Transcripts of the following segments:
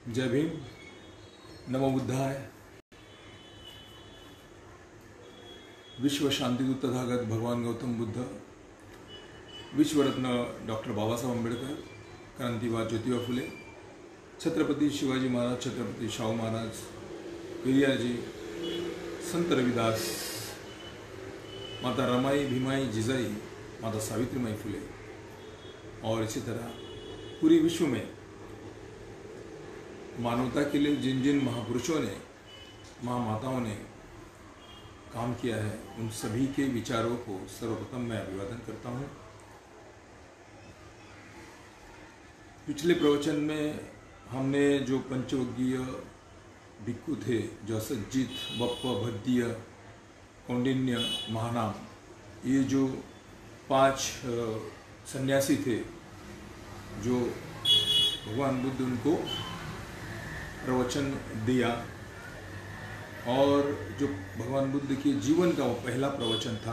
जय भीम, नमो बुद्धाय। विश्व शांति दूत तथागत भगवान गौतम बुद्ध, विश्व रत्न डॉक्टर बाबा साहब अम्बेडकर, क्रांतिवाद ज्योतिबा फुले, छत्रपति शिवाजी महाराज, छत्रपति शाहू महाराज, पेरियार जी, संत रविदास, माता रमाई, भीमाई, जिजाई, माता सावित्रीबाई फुले और इसी तरह पूरी विश्व में मानवता के लिए जिन जिन महापुरुषों ने, महामाताओं ने काम किया है, उन सभी के विचारों को सर्वप्रथम मैं अभिवादन करता हूँ। पिछले प्रवचन में हमने जो पंचवर्गीय भिक्खु थे, जो सज्जित, बप्प, भद्दीय, कौंडिन्य, महानाम, ये जो 5 सन्यासी थे, जो भगवान बुद्ध उनको प्रवचन दिया और जो भगवान बुद्ध के जीवन का वो पहला प्रवचन था।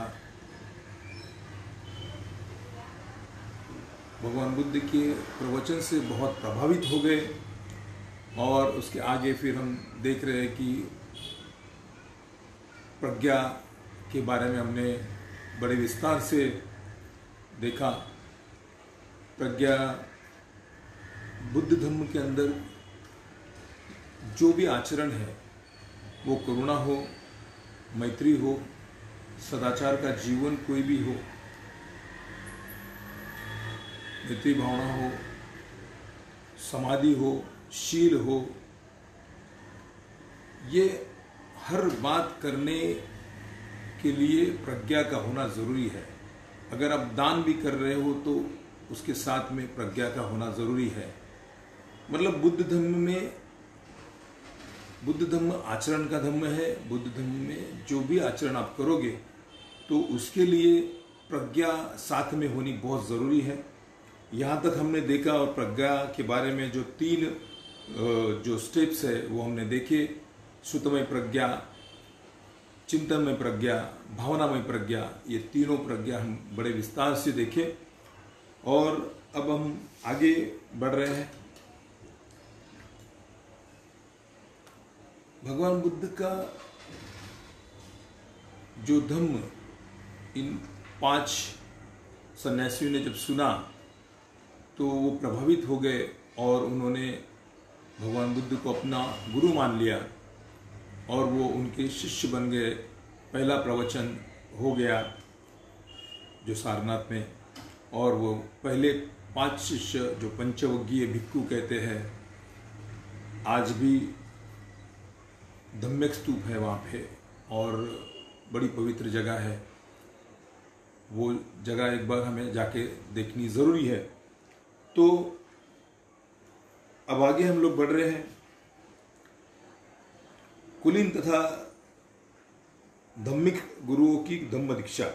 भगवान बुद्ध के प्रवचन से बहुत प्रभावित हो गए और उसके आगे फिर हम देख रहे हैं कि प्रज्ञा के बारे में हमने बड़े विस्तार से देखा। प्रज्ञा बुद्ध धर्म के अंदर जो भी आचरण है, वो करुणा हो, मैत्री हो, सदाचार का जीवन कोई भी हो, मैत्री भावना हो, समाधि हो, शील हो, ये हर बात करने के लिए प्रज्ञा का होना जरूरी है। अगर आप दान भी कर रहे हो तो उसके साथ में प्रज्ञा का होना जरूरी है। मतलब बुद्ध धर्म आचरण का धर्म है। बुद्ध धर्म में जो भी आचरण आप करोगे तो उसके लिए प्रज्ञा साथ में होनी बहुत ज़रूरी है। यहाँ तक हमने देखा और प्रज्ञा के बारे में जो 3 जो स्टेप्स है वो हमने देखे। श्रुतमय प्रज्ञा, चिंतनमय प्रज्ञा, भावनामय प्रज्ञा, ये तीनों प्रज्ञा हम बड़े विस्तार से देखे और अब हम आगे बढ़ रहे हैं। भगवान बुद्ध का जो धम्म इन 5 सन्यासियों ने जब सुना तो वो प्रभावित हो गए और उन्होंने भगवान बुद्ध को अपना गुरु मान लिया और वो उनके शिष्य बन गए। पहला प्रवचन हो गया जो सारनाथ में, और वो पहले 5 शिष्य जो पंचवर्गीय भिक्खु कहते हैं, आज भी धम्मिक स्तूप है वहाँ पे और बड़ी पवित्र जगह है। वो जगह एक बार हमें जाके देखनी ज़रूरी है। तो अब आगे हम लोग बढ़ रहे हैं। कुलीन तथा धम्मिक गुरुओं की धम्म दीक्षा,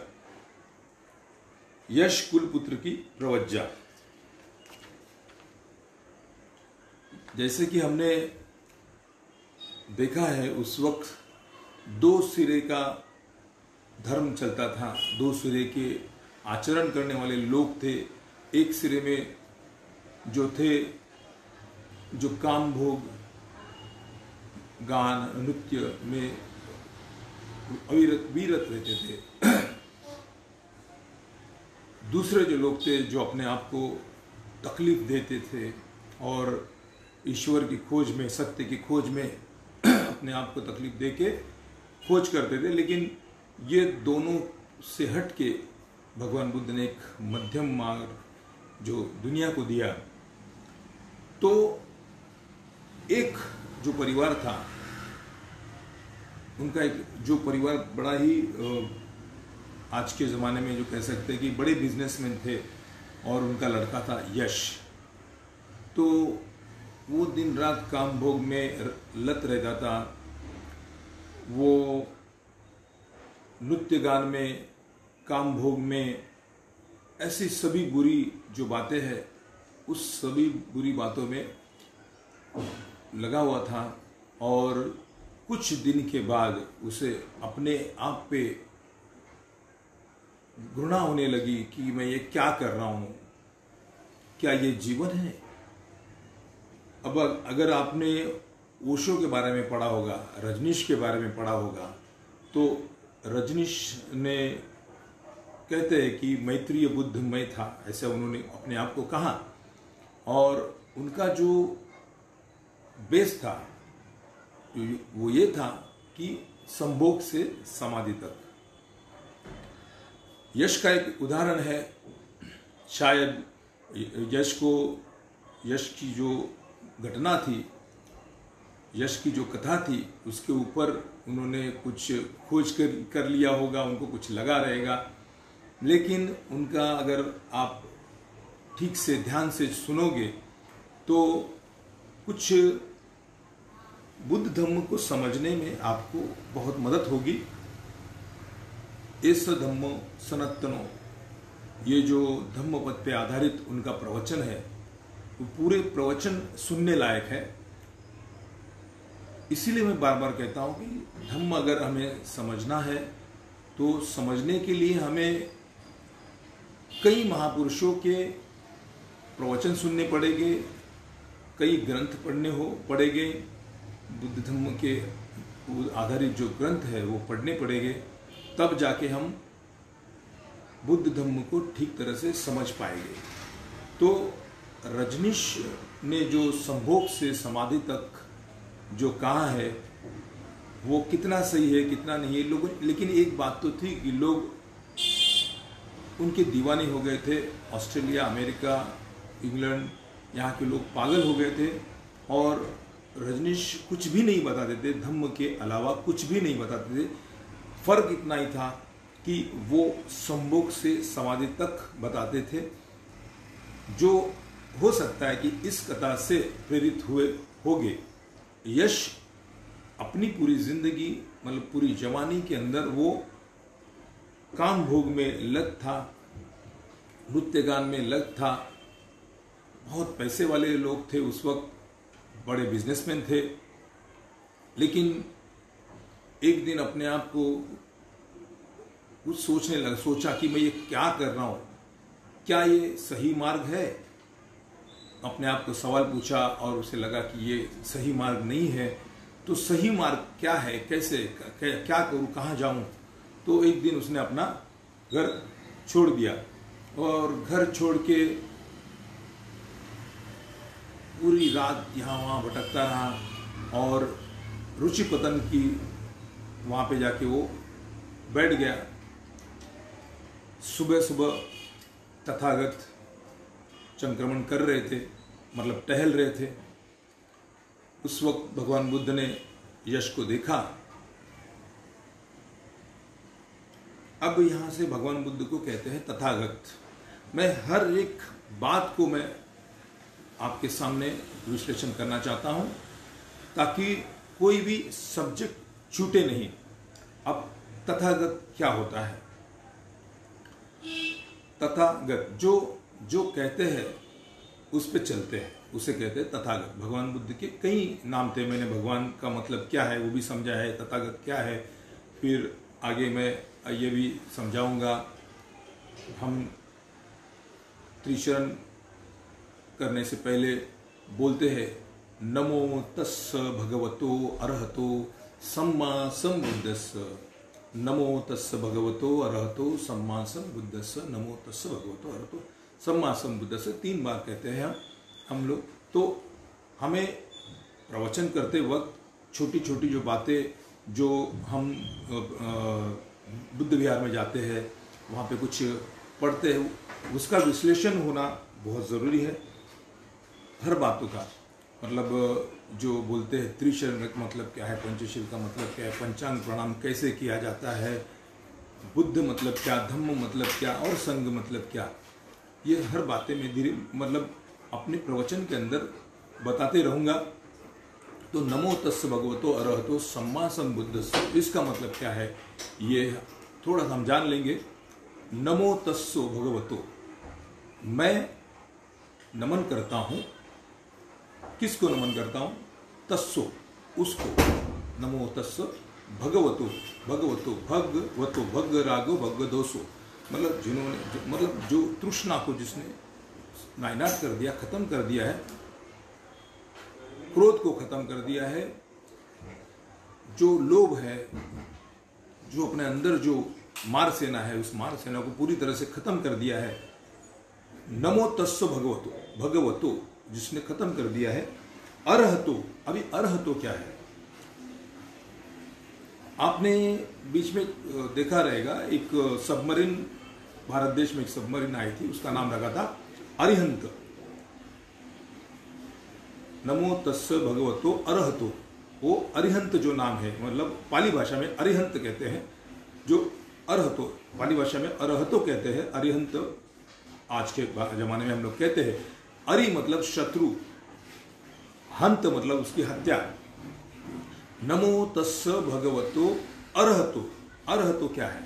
यश कुलपुत्र की प्रवज्जा। जैसे कि हमने देखा है, उस वक्त 2 सिरे का धर्म चलता था, 2 सिरे के आचरण करने वाले लोग थे। एक सिरे में जो थे, जो काम भोग, गान, नृत्य में वीरत रहते थे। दूसरे जो लोग थे, जो अपने आप को तकलीफ देते थे और ईश्वर की खोज में, सत्य की खोज में अपने आप को तकलीफ देके खोज करते थे। लेकिन ये दोनों से हट के भगवान बुद्ध ने एक मध्यम मार्ग जो दुनिया को दिया। तो एक जो परिवार था, उनका एक जो परिवार बड़ा ही आज के ज़माने में जो कह सकते हैं कि बड़े बिजनेसमैन थे, और उनका लड़का था यश। तो वो दिन रात काम भोग में लत रहता था। वो नृत्य गान में, काम भोग में, ऐसी सभी बुरी जो बातें हैं, उस सभी बुरी बातों में लगा हुआ था। और कुछ दिन के बाद उसे अपने आप पे घृणा होने लगी कि मैं ये क्या कर रहा हूँ, क्या ये जीवन है। अब अब अगर आपने ओशो के बारे में पढ़ा होगा, रजनीश के बारे में पढ़ा होगा, तो रजनीश ने कहते हैं कि मैत्रेय बुद्ध मैं था, ऐसा उन्होंने अपने आप को कहा। और उनका जो बेस था वो ये था कि संभोग से समाधि तक। यश का एक उदाहरण है, शायद यश की जो घटना थी, यश की जो कथा थी, उसके ऊपर उन्होंने कुछ खोज कर लिया होगा, उनको कुछ लगा रहेगा। लेकिन उनका अगर आप ठीक से ध्यान से सुनोगे तो कुछ बुद्ध धम्म को समझने में आपको बहुत मदद होगी। एस धम्मो सनातनो, ये जो धम्म पद पे आधारित उनका प्रवचन है, वो पूरे प्रवचन सुनने लायक है। इसीलिए मैं बार बार कहता हूं कि धम्म अगर हमें समझना है तो समझने के लिए हमें कई महापुरुषों के प्रवचन सुनने पड़ेंगे, कई ग्रंथ पड़ेंगे, बुद्ध धम्म के आधारित जो ग्रंथ है वो पढ़ने पड़ेंगे, तब जाके हम बुद्ध धम्म को ठीक तरह से समझ पाएंगे। तो रजनीश ने जो संभोग से समाधि तक जो कहा है वो कितना सही है कितना नहीं है लोगों, लेकिन एक बात तो थी कि लोग उनके दीवाने हो गए थे। ऑस्ट्रेलिया, अमेरिका, इंग्लैंड, यहाँ के लोग पागल हो गए थे और रजनीश कुछ भी नहीं बताते थे, धम्म के अलावा कुछ भी नहीं बताते थे। फर्क इतना ही था कि वो संभोग से समाधि तक बताते थे, जो हो सकता है कि इस कथा से प्रेरित होगे। यश अपनी पूरी जिंदगी, मतलब पूरी जवानी के अंदर वो काम भोग में लग था, नृत्य गान में लग था। बहुत पैसे वाले लोग थे उस वक्त, बड़े बिजनेसमैन थे। लेकिन एक दिन अपने आप को कुछ सोचने लगा, सोचा कि मैं ये क्या कर रहा हूं, क्या ये सही मार्ग है। अपने आप को सवाल पूछा और उसे लगा कि ये सही मार्ग नहीं है। तो सही मार्ग क्या है, कैसे क्या करूं, कहां जाऊं। तो एक दिन उसने अपना घर छोड़ दिया और घर छोड़ के पूरी रात यहाँ वहाँ भटकता रहा और रुचि पतन की वहाँ पे जाके वो बैठ गया। सुबह सुबह तथागत संक्रमण कर रहे थे, मतलब टहल रहे थे। उस वक्त भगवान बुद्ध ने यश को देखा। अब यहाँ से भगवान बुद्ध को कहते हैं तथागत। मैं हर एक बात को मैं आपके सामने विश्लेषण करना चाहता हूँ ताकि कोई भी सब्जेक्ट छूटे नहीं। अब तथागत क्या होता है? तथागत जो कहते हैं उस पे चलते हैं, उसे कहते हैं तथागत। भगवान बुद्ध के कई नाम थे, मैंने भगवान का मतलब क्या है वो भी समझा है, तथागत क्या है फिर आगे मैं ये भी समझाऊंगा। हम त्रिशरण करने से पहले बोलते हैं नमो तस्स भगवतो अरहतो सम्मा संबुद्धस्स। नमो तस्स भगवतो अरहतो सम्मा संबुद्धस्स। नमो तस्स भगवतो अरहतो सम्मा संबुद्धस्स 3 बार कहते हैं हम लोग। तो हमें प्रवचन करते वक्त छोटी छोटी जो बातें, जो हम बुद्ध विहार में जाते हैं, वहाँ पे कुछ पढ़ते हैं, उसका विश्लेषण होना बहुत ज़रूरी है। हर बातों का मतलब जो बोलते हैं त्रिशरण का मतलब क्या है, पंचशील का मतलब क्या है, पंचांग प्रणाम कैसे किया जाता है, बुद्ध मतलब क्या, धम्म मतलब क्या और संघ मतलब क्या, ये हर बातें में धीरे मतलब अपने प्रवचन के अंदर बताते रहूँगा। तो नमो तस्स भगवतो अरहतो सम्मा संबुद्धस्स, इसका मतलब क्या है ये थोड़ा सा हम जान लेंगे। नमो तस्सो भगवतो, मैं नमन करता हूँ। किसको नमन करता हूँ? तस्सो, उसको। नमो तस्स भगवतो, भगवतो भगवतो भग रागो भग दोषो, मतलब जिन्होंने मतलब जो तृष्णा को जिसने नायनाट कर दिया, खत्म कर दिया है, क्रोध को खत्म कर दिया है, जो लोभ है, जो अपने अंदर जो मार सेना है, उस मार सेना को पूरी तरह से खत्म कर दिया है। नमो तस्स भगवतो, भगवतो जिसने खत्म कर दिया है। अरहतो, अभी अरहतो क्या है? आपने बीच में देखा रहेगा, एक सबमरीन, भारत देश में एक सबमरीन आई थी, उसका नाम रखा था अरिहंत। नमो तस्स भगवतो अरहतो, वो अरिहंत जो नाम है, मतलब पाली भाषा में अरिहंत कहते हैं, जो अरहतो पाली भाषा में अरहतो कहते हैं, अरिहंत आज के जमाने में हम लोग कहते हैं। अरि मतलब शत्रु, हंत मतलब उसकी हत्या। नमो तस्स भगवतो अरहतो, अरहतो क्या है?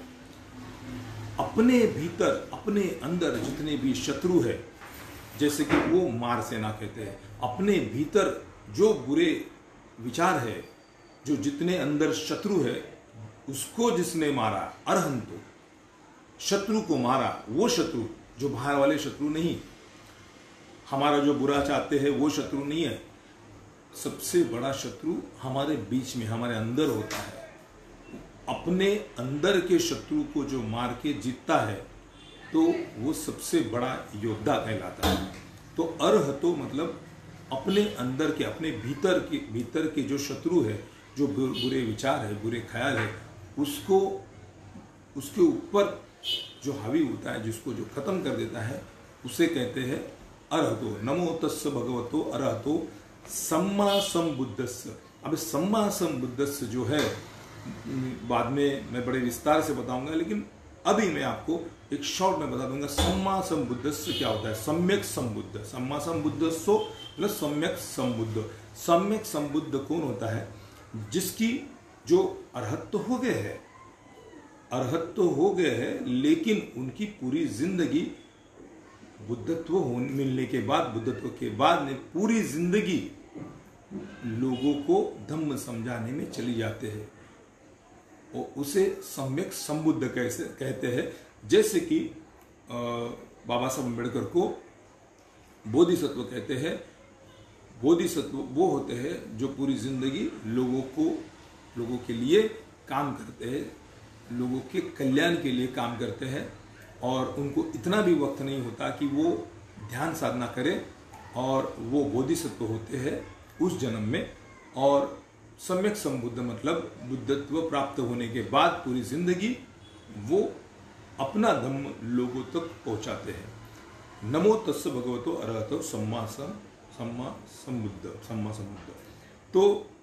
अपने भीतर, अपने अंदर जितने भी शत्रु है, जैसे कि वो मार सेना कहते हैं, अपने भीतर जो बुरे विचार है, जो जितने अंदर शत्रु है, उसको जिसने मारा, अरहंतो, शत्रु को मारा, वो शत्रु, जो बाहर वाले शत्रु नहीं, हमारा जो बुरा चाहते हैं वो शत्रु नहीं है। सबसे बड़ा शत्रु हमारे बीच में, हमारे अंदर होता है। अपने अंदर के शत्रु को जो मार के जीतता है, तो वो सबसे बड़ा योद्धा कहलाता है। तो अरहतो मतलब अपने अंदर के, अपने भीतर के जो शत्रु है, जो बुरे विचार है, बुरे ख्याल है, उसको, उसके ऊपर जो हावी होता है, जिसको जो खत्म कर देता है, उसे कहते हैं अरहतो। नमो तस्स भगवतो अरहतो सम्मा संबुद्धस्य। अब सम्मा संबुद्धस्य जो है, बाद में मैं बड़े विस्तार से बताऊंगा, लेकिन अभी मैं आपको एक शॉर्ट में बता दूंगा। सम्मा संबुद्धस्य क्या होता है? सम्यक संबुद्ध, सम्मा संबुद्धस्सो मतलब सम्यक संबुद्ध। सम्यक संबुद्ध कौन होता है? जिसकी जो अरहत्व हो गए है, अरहत्व हो गए है, लेकिन उनकी पूरी जिंदगी बुद्धत्व मिलने के बाद, बुद्धत्व के बाद में पूरी जिंदगी लोगों को धम्म समझाने में चली जाते हैं, और उसे सम्यक संबुद्ध कैसे कहते हैं। जैसे कि बाबा साहब अम्बेडकर को बोधिसत्व कहते हैं। बोधिसत्व वो होते हैं जो पूरी जिंदगी लोगों के लिए काम करते हैं, लोगों के कल्याण के लिए काम करते हैं, और उनको इतना भी वक्त नहीं होता कि वो ध्यान साधना करें, और वो बोधिसत्व होते हैं उस जन्म में। और सम्यक संबुद्ध मतलब बुद्धत्व प्राप्त होने के बाद पूरी जिंदगी वो अपना धम्म लोगों तक पहुंचाते हैं। नमो तस्स भगवतो अरहतो सम्मा संबुद्ध, सम्मा संबुद्ध। तो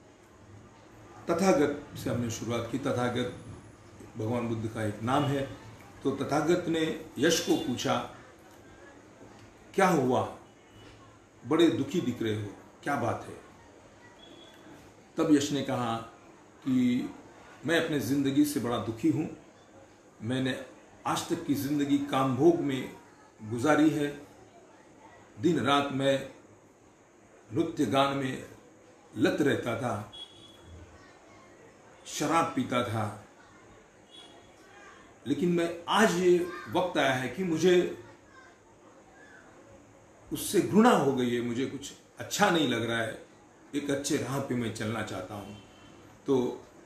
तथागत से हमने शुरुआत की। तथागत भगवान बुद्ध का एक नाम है। तो तथागत ने यश को पूछा, क्या हुआ, बड़े दुखी दिख रहे हो, क्या बात है? तब यश ने कहा कि मैं अपने जिंदगी से बड़ा दुखी हूं। मैंने आज तक की जिंदगी कामभोग में गुजारी है। दिन रात मैं नृत्य गान में लत रहता था, शराब पीता था, लेकिन मैं आज ये वक्त आया है कि मुझे उससे घृणा हो गई है, मुझे कुछ अच्छा नहीं लग रहा है, एक अच्छे राह पे मैं चलना चाहता हूं। तो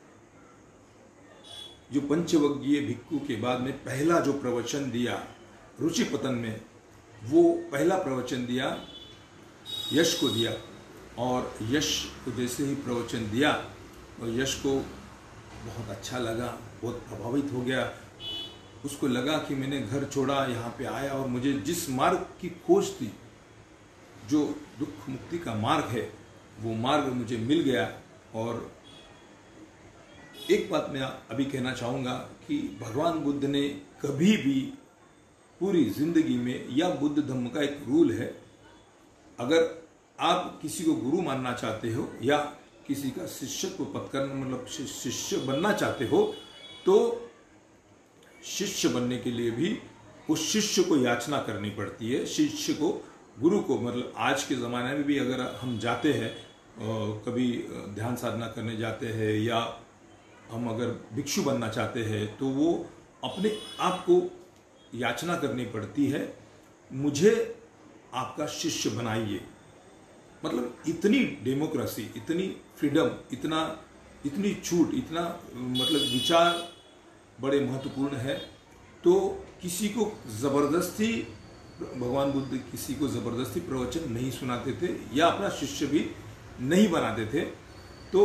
जो पंचवग्गीय भिक्खु के बाद में पहला जो प्रवचन दिया रुचिपतन में, वो पहला प्रवचन दिया यश को दिया। और यश को जैसे ही प्रवचन दिया, और यश को बहुत अच्छा लगा, बहुत प्रभावित हो गया। उसको लगा कि मैंने घर छोड़ा, यहाँ पे आया, और मुझे जिस मार्ग की खोज थी, जो दुख मुक्ति का मार्ग है, वो मार्ग मुझे मिल गया। और एक बात मैं अभी कहना चाहूँगा कि भगवान बुद्ध ने कभी भी पूरी जिंदगी में, या बुद्ध धम्म का एक रूल है, अगर आप किसी को गुरु मानना चाहते हो या किसी का शिष्यत्व पद करना मतलब शिष्य बनना चाहते हो, तो शिष्य बनने के लिए भी उस शिष्य को याचना करनी पड़ती है। शिष्य को, गुरु को, मतलब आज के ज़माने में भी अगर हम जाते हैं, कभी ध्यान साधना करने जाते हैं, या हम अगर भिक्षु बनना चाहते हैं, तो वो अपने आप को याचना करनी पड़ती है, मुझे आपका शिष्य बनाइए। मतलब इतनी डेमोक्रेसी, इतनी फ्रीडम, इतनी छूट, इतना मतलब विचार बड़े महत्वपूर्ण है। तो किसी को ज़बरदस्ती, भगवान बुद्ध किसी को ज़बरदस्ती प्रवचन नहीं सुनाते थे या अपना शिष्य भी नहीं बनाते थे। तो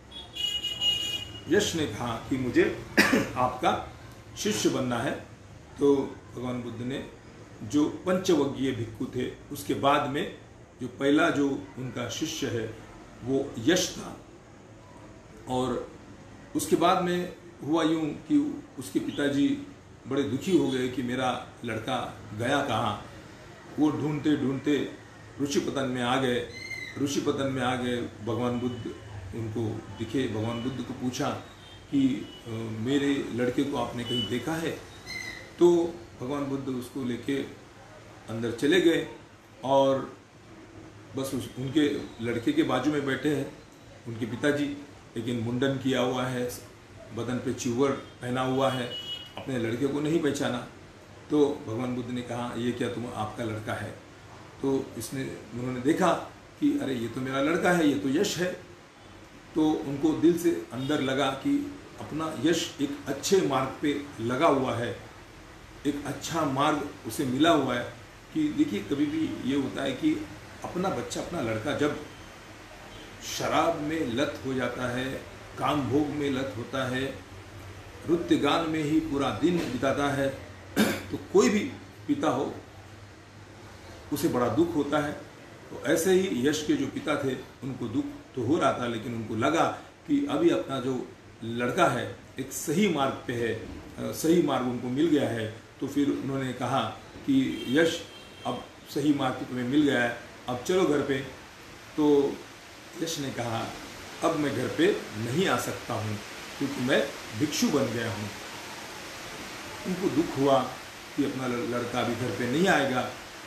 यश ने कहा कि मुझे आपका शिष्य बनना है। तो भगवान बुद्ध ने जो पंचवग्गीय भिक्खु थे, उसके बाद में जो पहला जो उनका शिष्य है वो यश था। और उसके बाद में हुआ यूं कि उसके पिताजी बड़े दुखी हो गए कि मेरा लड़का गया कहाँ। वो ढूंढते ढूंढते ऋषिपतन में आ गए। ऋषिपतन में आ गए, भगवान बुद्ध उनको दिखे। भगवान बुद्ध को पूछा कि मेरे लड़के को आपने कहीं देखा है? तो भगवान बुद्ध उसको लेके अंदर चले गए और बस उनके लड़के के बाजू में बैठे हैं उनके पिताजी, लेकिन मुंडन किया हुआ है, बदन पे चिवर पहना हुआ है, अपने लड़के को नहीं पहचाना। तो भगवान बुद्ध ने कहा, ये क्या तुम आपका लड़का है? तो उन्होंने देखा कि अरे ये तो मेरा लड़का है, ये तो यश है। तो उनको दिल से अंदर लगा कि अपना यश एक अच्छे मार्ग पे लगा हुआ है, एक अच्छा मार्ग उसे मिला हुआ है। कि देखिए कभी भी ये होता है कि अपना बच्चा, अपना लड़का जब शराब में लत हो जाता है, काम भोग में लत होता है, नृत्य गान में ही पूरा दिन बिताता है, तो कोई भी पिता हो उसे बड़ा दुख होता है। तो ऐसे ही यश के जो पिता थे उनको दुख तो हो रहा था, लेकिन उनको लगा कि अभी अपना जो लड़का है एक सही मार्ग पे है, सही मार्ग उनको मिल गया है। तो फिर उन्होंने कहा कि यश अब सही मार्ग पे तुम्हें मिल गया है, अब चलो घर पे। तो यश ने कहा अब मैं घर पे नहीं आ सकता हूँ क्योंकि मैं भिक्षु बन गया हूँ। उनको दुख हुआ कि अपना लड़का अभी घर पे नहीं आएगा,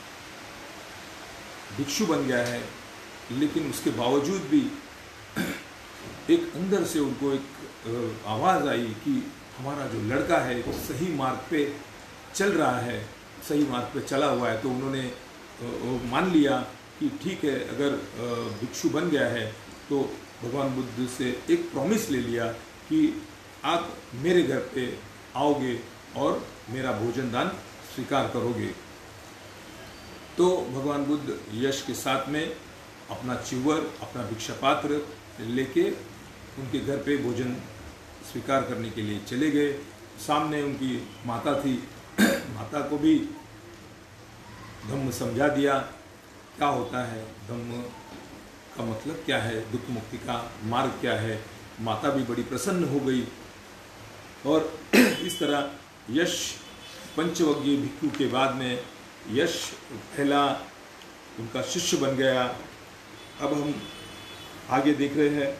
भिक्षु बन गया है। लेकिन उसके बावजूद भी एक अंदर से उनको एक आवाज़ आई कि हमारा जो लड़का है वो सही मार्ग पे चल रहा है, सही मार्ग पे चला हुआ है। तो उन्होंने मान लिया कि ठीक है, अगर भिक्षु बन गया है तो भगवान बुद्ध से एक प्रॉमिस ले लिया कि आप मेरे घर पे आओगे और मेरा भोजन दान स्वीकार करोगे। तो भगवान बुद्ध यश के साथ में अपना चिवर, अपना भिक्षा पात्र लेके उनके घर पे भोजन स्वीकार करने के लिए चले गए। सामने उनकी माता थी, माता को भी धम्म समझा दिया क्या होता है, धम्म का मतलब क्या है, दुख मुक्ति का मार्ग क्या है। माता भी बड़ी प्रसन्न हो गई और इस तरह यश पंचवग्गीय भिक्षु के बाद में यश पहला उनका शिष्य बन गया। अब हम आगे देख रहे हैं,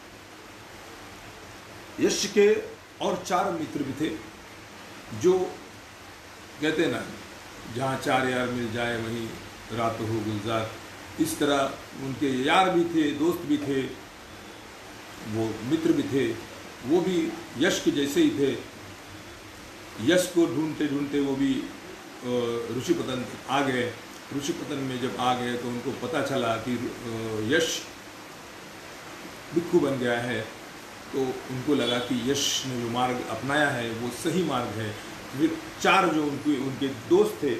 यश के और 4 मित्र भी थे जो कहते हैं ना, जहाँ 4 यार मिल जाए वहीं रात हो गुलजार। इस तरह उनके यार भी थे, दोस्त भी थे, वो मित्र भी थे, वो भी यश के जैसे ही थे। यश को ढूंढते ढूंढते वो भी ऋषिपतन आ गए। ऋषिपतन में जब आ गए तो उनको पता चला कि यश भिक्षु बन गया है। तो उनको लगा कि यश ने जो मार्ग अपनाया है वो सही मार्ग है। फिर 4 जो उनके दोस्त थे,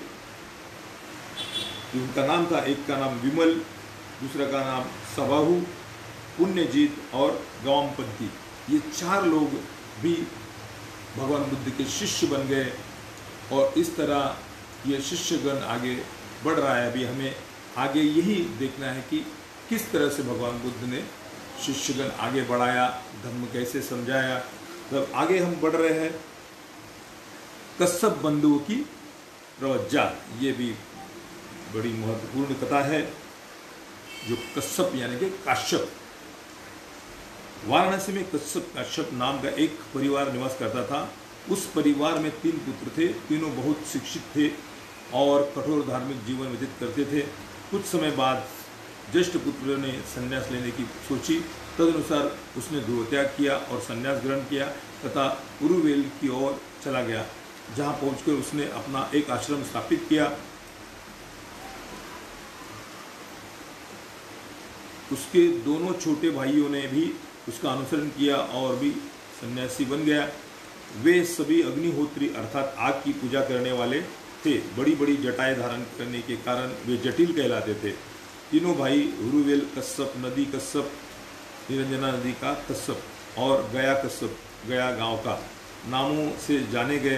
उनका नाम था, एक का नाम विमल, दूसरा का नाम सबाहु, पुण्यजीत और गवामपंथी, ये 4 लोग भी भगवान बुद्ध के शिष्य बन गए। और इस तरह ये शिष्यगण आगे बढ़ रहा है। अभी हमें आगे यही देखना है कि किस तरह से भगवान बुद्ध ने शिष्यगण आगे बढ़ाया, धर्म कैसे समझाया। तब आगे हम बढ़ रहे हैं, कश्यप बंधुओं की प्रवज्जा। ये भी बड़ी महत्वपूर्ण कथा है। जो कश्यप यानी कि काश्यप, वाराणसी में कश्यप काश्यप नाम का एक परिवार निवास करता था। उस परिवार में 3 पुत्र थे, तीनों बहुत शिक्षित थे और कठोर धार्मिक जीवन व्यतीत करते थे। कुछ समय बाद ज्येष्ठ पुत्र ने संन्यास लेने की सोची, तदनुसार उसने ध्रुवत्याग किया और संन्यास ग्रहण किया तथा उरुवेल की ओर चला गया, जहाँ पहुंचकर उसने अपना एक आश्रम स्थापित किया। उसके दोनों छोटे भाइयों ने भी उसका अनुसरण किया और भी सन्यासी बन गया। वे सभी अग्निहोत्री अर्थात आग की पूजा करने वाले थे। बड़ी बड़ी जटाएं धारण करने के कारण वे जटिल कहलाते थे। तीनों भाई उरुवेल कश्यप, नदी कश्यप, निरंजना नदी का कश्यप और गया कश्यप, गया गांव का नामों से जाने गए।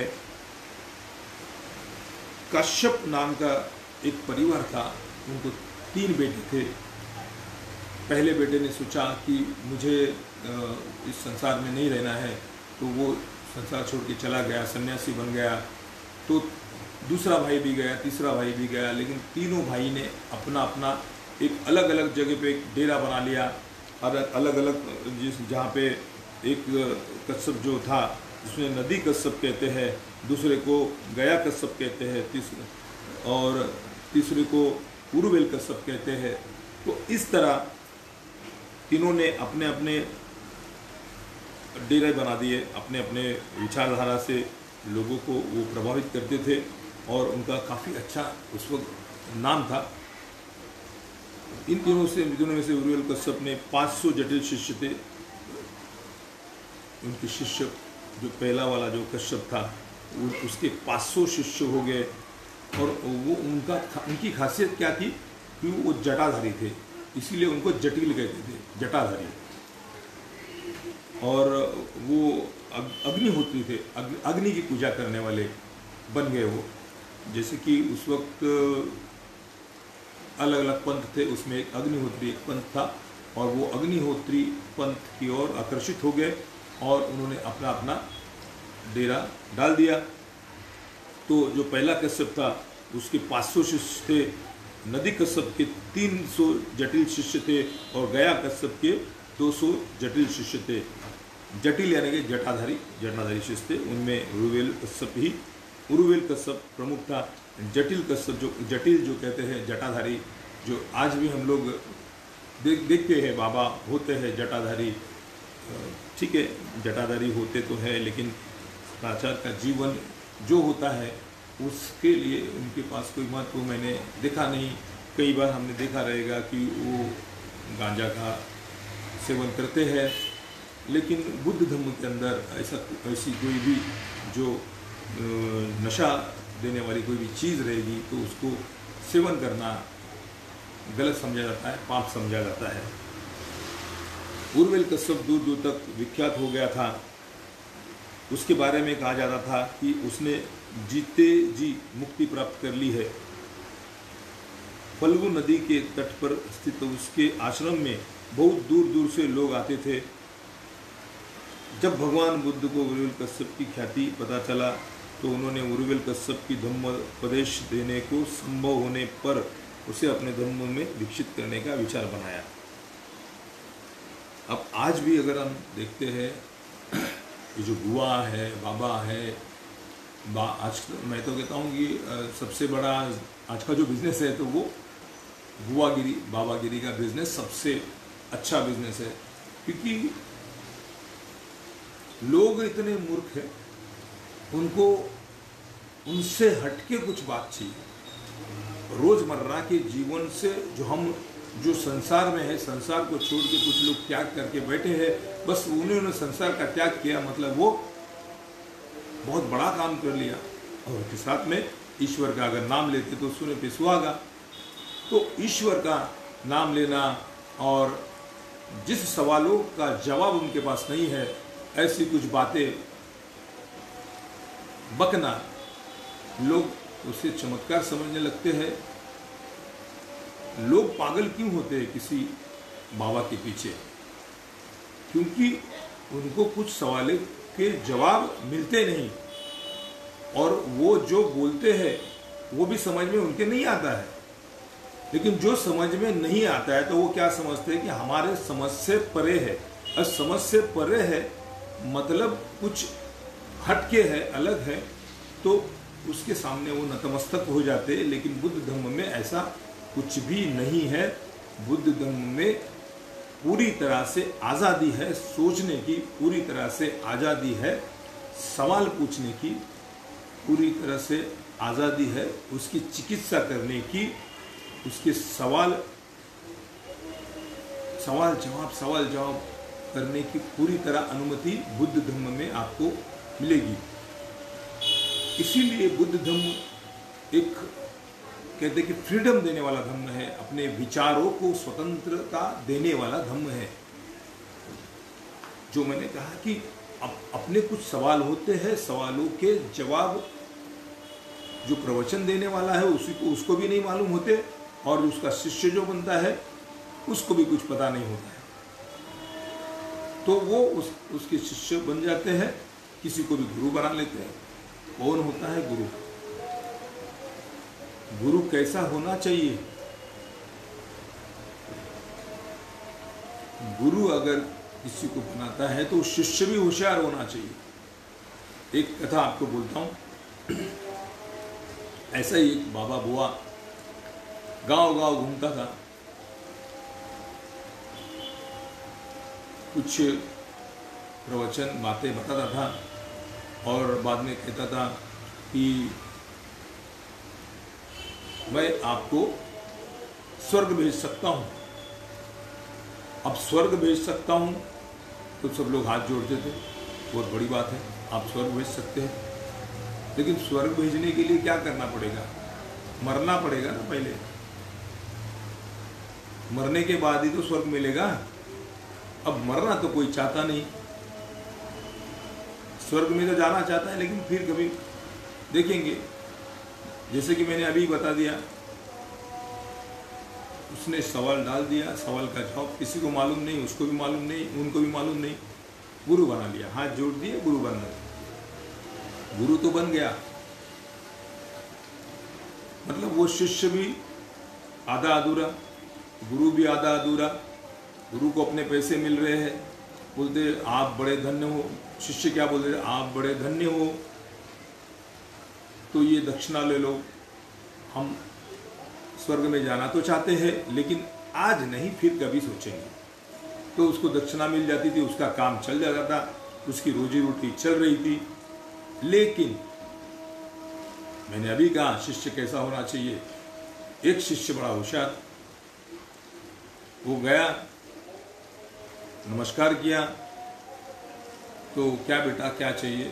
कश्यप नाम का एक परिवार था, उनको 3 बेटे थे। पहले बेटे ने सोचा कि मुझे इस संसार में नहीं रहना है, तो वो संसार छोड़ के चला गया, सन्यासी बन गया। तो दूसरा भाई भी गया, तीसरा भाई भी गया, लेकिन तीनों भाई ने अपना अपना एक अलग अलग जगह पे एक डेरा बना लिया। अलग अलग जहाँ पे एक कश्यप जो था उसमें नदी कश्यप कहते हैं, दूसरे को गया कश्यप कहते हैं, और तीसरे को उरुवेल कश्यप कहते हैं। तो इस तरह तीनों ने अपने अपने डेरे बना दिए, अपने अपने विचारधारा से लोगों को वो प्रभावित करते थे और उनका काफ़ी अच्छा उस वक्त नाम था। इन तीनों में से उरुवेल कश्यप ने 500 जटिल शिष्य थे। उनके शिष्य जो पहला वाला जो कश्यप था उसके 500 शिष्य हो गए। और वो उनकी खासियत क्या थी कि वो जटाधारी थे, इसीलिए उनको जटिल कहते थे, जटाधारी। और वो अग्निहोत्री थे, अग्नि की पूजा करने वाले बन गए वो। जैसे कि उस वक्त अलग अलग पंथ थे, उसमें एक अग्निहोत्री एक पंथ था और वो अग्निहोत्री पंथ की ओर आकर्षित हो गए और उन्होंने अपना अपना डेरा डाल दिया। तो जो पहला कश्यप था उसके 500 शिष्य थे, नदी कश्यप के 300 जटिल शिष्य थे और गया कश्यप के 200 जटिल शिष्य थे। जटिल यानी कि जटाधारी शिष्य थे, उनमें उरुवेल कश्यप प्रमुख था। जटिल कश्यप जटिल जो कहते हैं जटाधारी, जो आज भी हम लोग देखते हैं, बाबा होते हैं जटाधारी। ठीक है, जटाधारी होते तो है, लेकिन आचार्य का जीवन जो होता है उसके लिए उनके पास कोई महत्व मैंने देखा नहीं। कई बार हमने देखा रहेगा कि वो गांजा का सेवन करते हैं, लेकिन बुद्ध धर्म के अंदर ऐसी कोई भी जो नशा देने वाली कोई भी चीज़ रहेगी तो उसको सेवन करना गलत समझा जाता है, पाप समझा जाता है। उरुवेल कश्यप दूर दूर तक विख्यात हो गया था। उसके बारे में कहा जाता था कि उसने जीते जी मुक्ति प्राप्त कर ली है। फल्गु नदी के तट पर स्थित उसके आश्रम में बहुत दूर दूर से लोग आते थे। जब भगवान बुद्ध को उरुवेल कश्यप की ख्याति पता चला तो उन्होंने उरुवेल कश्यप की धम्मोपदेश देने को संभव होने पर उसे अपने धर्म में दीक्षित करने का विचार बनाया। अब आज भी अगर हम देखते हैं, ये जो बुआ है, बाबा है, आज मैं तो कहता हूँ कि सबसे बड़ा आज का जो बिजनेस है तो वो बुआगिरी, बाबागिरी का बिजनेस सबसे अच्छा बिजनेस है। क्योंकि लोग इतने मूर्ख हैं, उनको उनसे हटके कुछ बात चाहिए। रोजमर्रा के जीवन से जो संसार में है, संसार को छोड़ के कुछ लोग त्याग करके बैठे हैं। बस उन्होंने संसार का त्याग किया, मतलब वो बहुत बड़ा काम कर लिया। और उसके साथ में ईश्वर का अगर नाम लेते तो सुने पे सुहागा। तो ईश्वर का नाम लेना और जिस सवालों का जवाब उनके पास नहीं है, ऐसी कुछ बातें बकना, लोग उसे चमत्कार समझने लगते हैं। लोग पागल क्यों होते हैं किसी बाबा के पीछे? क्योंकि उनको कुछ सवालों के जवाब मिलते नहीं और वो जो बोलते हैं वो भी समझ में उनके नहीं आता है। लेकिन जो समझ में नहीं आता है तो वो क्या समझते हैं कि हमारे समझ से परे है। और समझ से परे है मतलब कुछ हटके है, अलग है, तो उसके सामने वो नतमस्तक हो जाते हैं। लेकिन बुद्ध धर्म में ऐसा कुछ भी नहीं है। बुद्ध धर्म में पूरी तरह से आज़ादी है सोचने की, पूरी तरह से आज़ादी है सवाल पूछने की, पूरी तरह से आज़ादी है उसकी चिकित्सा करने की, उसके सवाल सवाल जवाब करने की पूरी तरह अनुमति बुद्ध धम्म में आपको मिलेगी। इसीलिए बुद्ध धम्म एक कहते कि फ्रीडम देने वाला धम्म है, अपने विचारों को स्वतंत्रता देने वाला धम्म है। जो मैंने कहा कि अपने कुछ सवाल होते हैं, सवालों के जवाब जो प्रवचन देने वाला है उसको भी नहीं मालूम होते, और उसका शिष्य जो बनता है उसको भी कुछ पता नहीं होता है। तो वो उसके शिष्य बन जाते हैं, किसी को भी गुरु बना लेते हैं। कौन होता है गुरु? गुरु कैसा होना चाहिए? गुरु अगर किसी को बनाता है तो शिष्य भी होशियार होना चाहिए। एक कथा आपको बोलता हूं। ऐसा ही एक बाबा बुआ गांव गांव घूमता था, कुछ प्रवचन बातें बताता था और बाद में कहता था कि मैं आपको स्वर्ग भेज सकता हूं। अब स्वर्ग भेज सकता हूं तो सब लोग हाथ जोड़ते थे, बहुत बड़ी बात है, आप स्वर्ग भेज सकते हैं। लेकिन स्वर्ग भेजने के लिए क्या करना पड़ेगा? मरना पड़ेगा ना पहले, मरने के बाद ही तो स्वर्ग मिलेगा। अब मरना तो कोई चाहता नहीं, स्वर्ग में तो जाना चाहता है लेकिन फिर कभी देखेंगे। जैसे कि मैंने अभी बता दिया, उसने सवाल डाल दिया, सवाल का जवाब किसी को मालूम नहीं, उसको भी मालूम नहीं, उनको भी मालूम नहीं, गुरु बना लिया, हाथ जोड़ दिए, गुरु बन गया। गुरु तो बन गया, मतलब वो शिष्य भी आधा अधूरा, गुरु भी आधा अधूरा। गुरु को अपने पैसे मिल रहे हैं, बोलते आप बड़े धन्य हो। शिष्य क्या बोल रहे? आप बड़े धन्य हो, तो ये दक्षिणा ले लो, हम स्वर्ग में जाना तो चाहते हैं लेकिन आज नहीं, फिर कभी सोचेंगे। तो उसको दक्षिणा मिल जाती थी, उसका काम चल जाता था, उसकी रोजी रोटी चल रही थी। लेकिन मैंने अभी कहा शिष्य कैसा होना चाहिए। एक शिष्य बड़ा होशियार, वो गया, नमस्कार किया, तो क्या बेटा क्या चाहिए?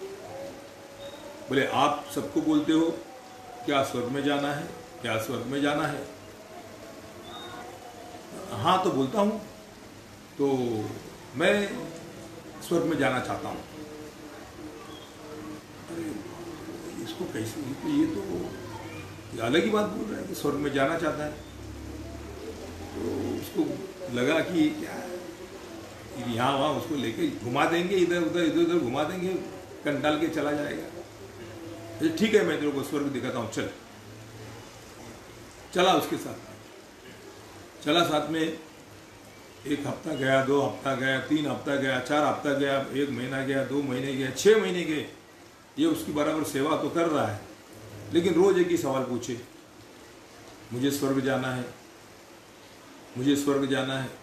बोले आप सबको बोलते हो क्या स्वर्ग में जाना है, क्या स्वर्ग में जाना है? हाँ तो बोलता हूँ, तो मैं स्वर्ग में जाना चाहता हूँ। अरे इसको कैसे, ये तो अलग ही बात बोल रहा है कि स्वर्ग में जाना चाहता है। तो उसको लगा कि क्या यहाँ वहाँ उसको लेके घुमा देंगे, इधर उधर घुमा देंगे, कंटाल के चला जाएगा। ठीक है मैं तेरे को स्वर्ग दिखाता हूँ, चल। चला उसके साथ, चला साथ में। एक हफ्ता गया, 2 हफ्ता गया, 3 हफ्ता गया, 4 हफ्ता गया, 1 महीना गया, 2 महीने गया, 6 महीने गए। ये उसकी बराबर सेवा तो कर रहा है, लेकिन रोज एक ही सवाल पूछे, मुझे स्वर्ग जाना है, मुझे स्वर्ग जाना है।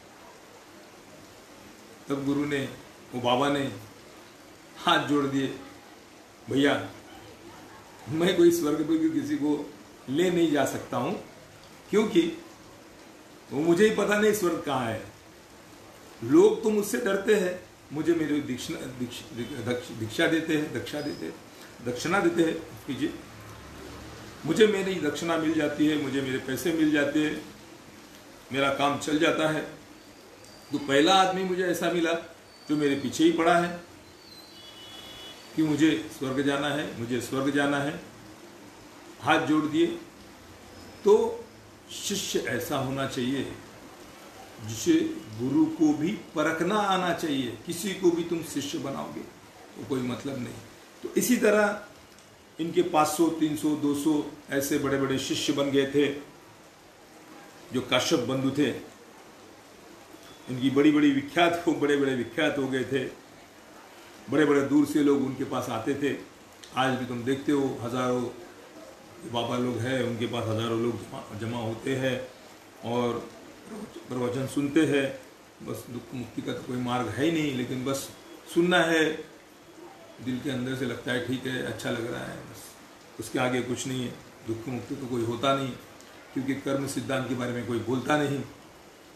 तब गुरु ने, वो बाबा ने हाथ जोड़ दिए, भैया मैं कोई स्वर्ग पे किसी को ले नहीं जा सकता हूं, क्योंकि वो मुझे ही पता नहीं स्वर्ग कहाँ है। लोग तो मुझसे डरते हैं, मुझे मेरी दीक्षा देते हैं, दक्षिणा देते हैं, कीजिए, मुझे मेरी दक्षिणा मिल जाती है, मुझे मेरे पैसे मिल जाते हैं, मेरा काम चल जाता है। तो पहला आदमी मुझे ऐसा मिला जो मेरे पीछे ही पड़ा है कि मुझे स्वर्ग जाना है, मुझे स्वर्ग जाना है, हाथ जोड़ दिए। तो शिष्य ऐसा होना चाहिए जिसे गुरु को भी परखना आना चाहिए। किसी को भी तुम शिष्य बनाओगे तो कोई मतलब नहीं। तो इसी तरह इनके 500, 300, 200 ऐसे बड़े बड़े शिष्य बन गए थे जो काश्यप बंधु थे। इनकी बड़ी बड़ी विख्यात हो गए थे। बड़े बड़े दूर से लोग उनके पास आते थे। आज भी तुम देखते हो हजारों बाबा लोग हैं, उनके पास हजारों लोग जमा होते हैं और प्रवचन सुनते हैं। बस दुख मुक्ति का तो कोई मार्ग है ही नहीं, लेकिन बस सुनना है, दिल के अंदर से लगता है ठीक है, अच्छा लग रहा है, बस उसके आगे कुछ नहीं है। दुख मुक्ति तो कोई होता नहीं, क्योंकि कर्म सिद्धांत के बारे में कोई बोलता नहीं।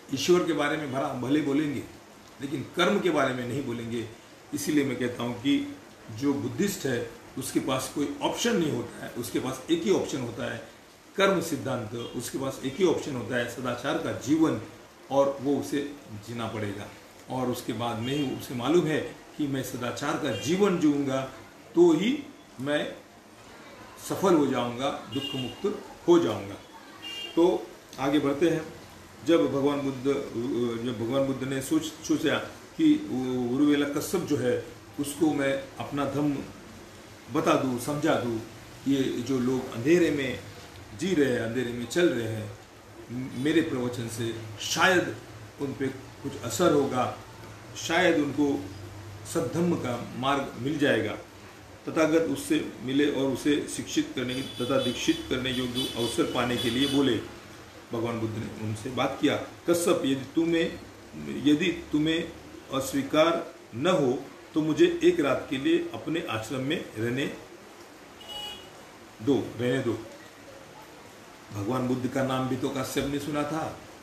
ईश्वर के बारे में भले बोलेंगे, लेकिन कर्म के बारे में नहीं बोलेंगे। इसीलिए मैं कहता हूँ कि जो बुद्धिस्ट है उसके पास कोई ऑप्शन नहीं होता है, उसके पास एक ही ऑप्शन होता है कर्म सिद्धांत, उसके पास एक ही ऑप्शन होता है सदाचार का जीवन, और वो उसे जीना पड़ेगा। और उसके बाद में ही उसे मालूम है कि मैं सदाचार का जीवन जीऊँगा तो ही मैं सफल हो जाऊँगा, दुख मुक्त हो जाऊँगा। तो आगे बढ़ते हैं। जब भगवान बुद्ध ने सोचा कि उर्वेला कश्यप जो है उसको मैं अपना धर्म बता दूँ, समझा दूँ, ये जो लोग अंधेरे में जी रहे हैं, अंधेरे में चल रहे हैं, मेरे प्रवचन से शायद उन पे कुछ असर होगा, शायद उनको सद्धम्म का मार्ग मिल जाएगा। तथागत उससे मिले और उसे शिक्षित करने की तथा दीक्षित करने योग्य अवसर पाने के लिए बोले। भगवान बुद्ध ने उनसे बात किया, कश्यप यदि तुम्हें अस्वीकार न हो तो मुझे एक रात के लिए अपने आश्रम में रहने दो। भगवान बुद्ध का नाम भी तो कश्यप ने सुना था।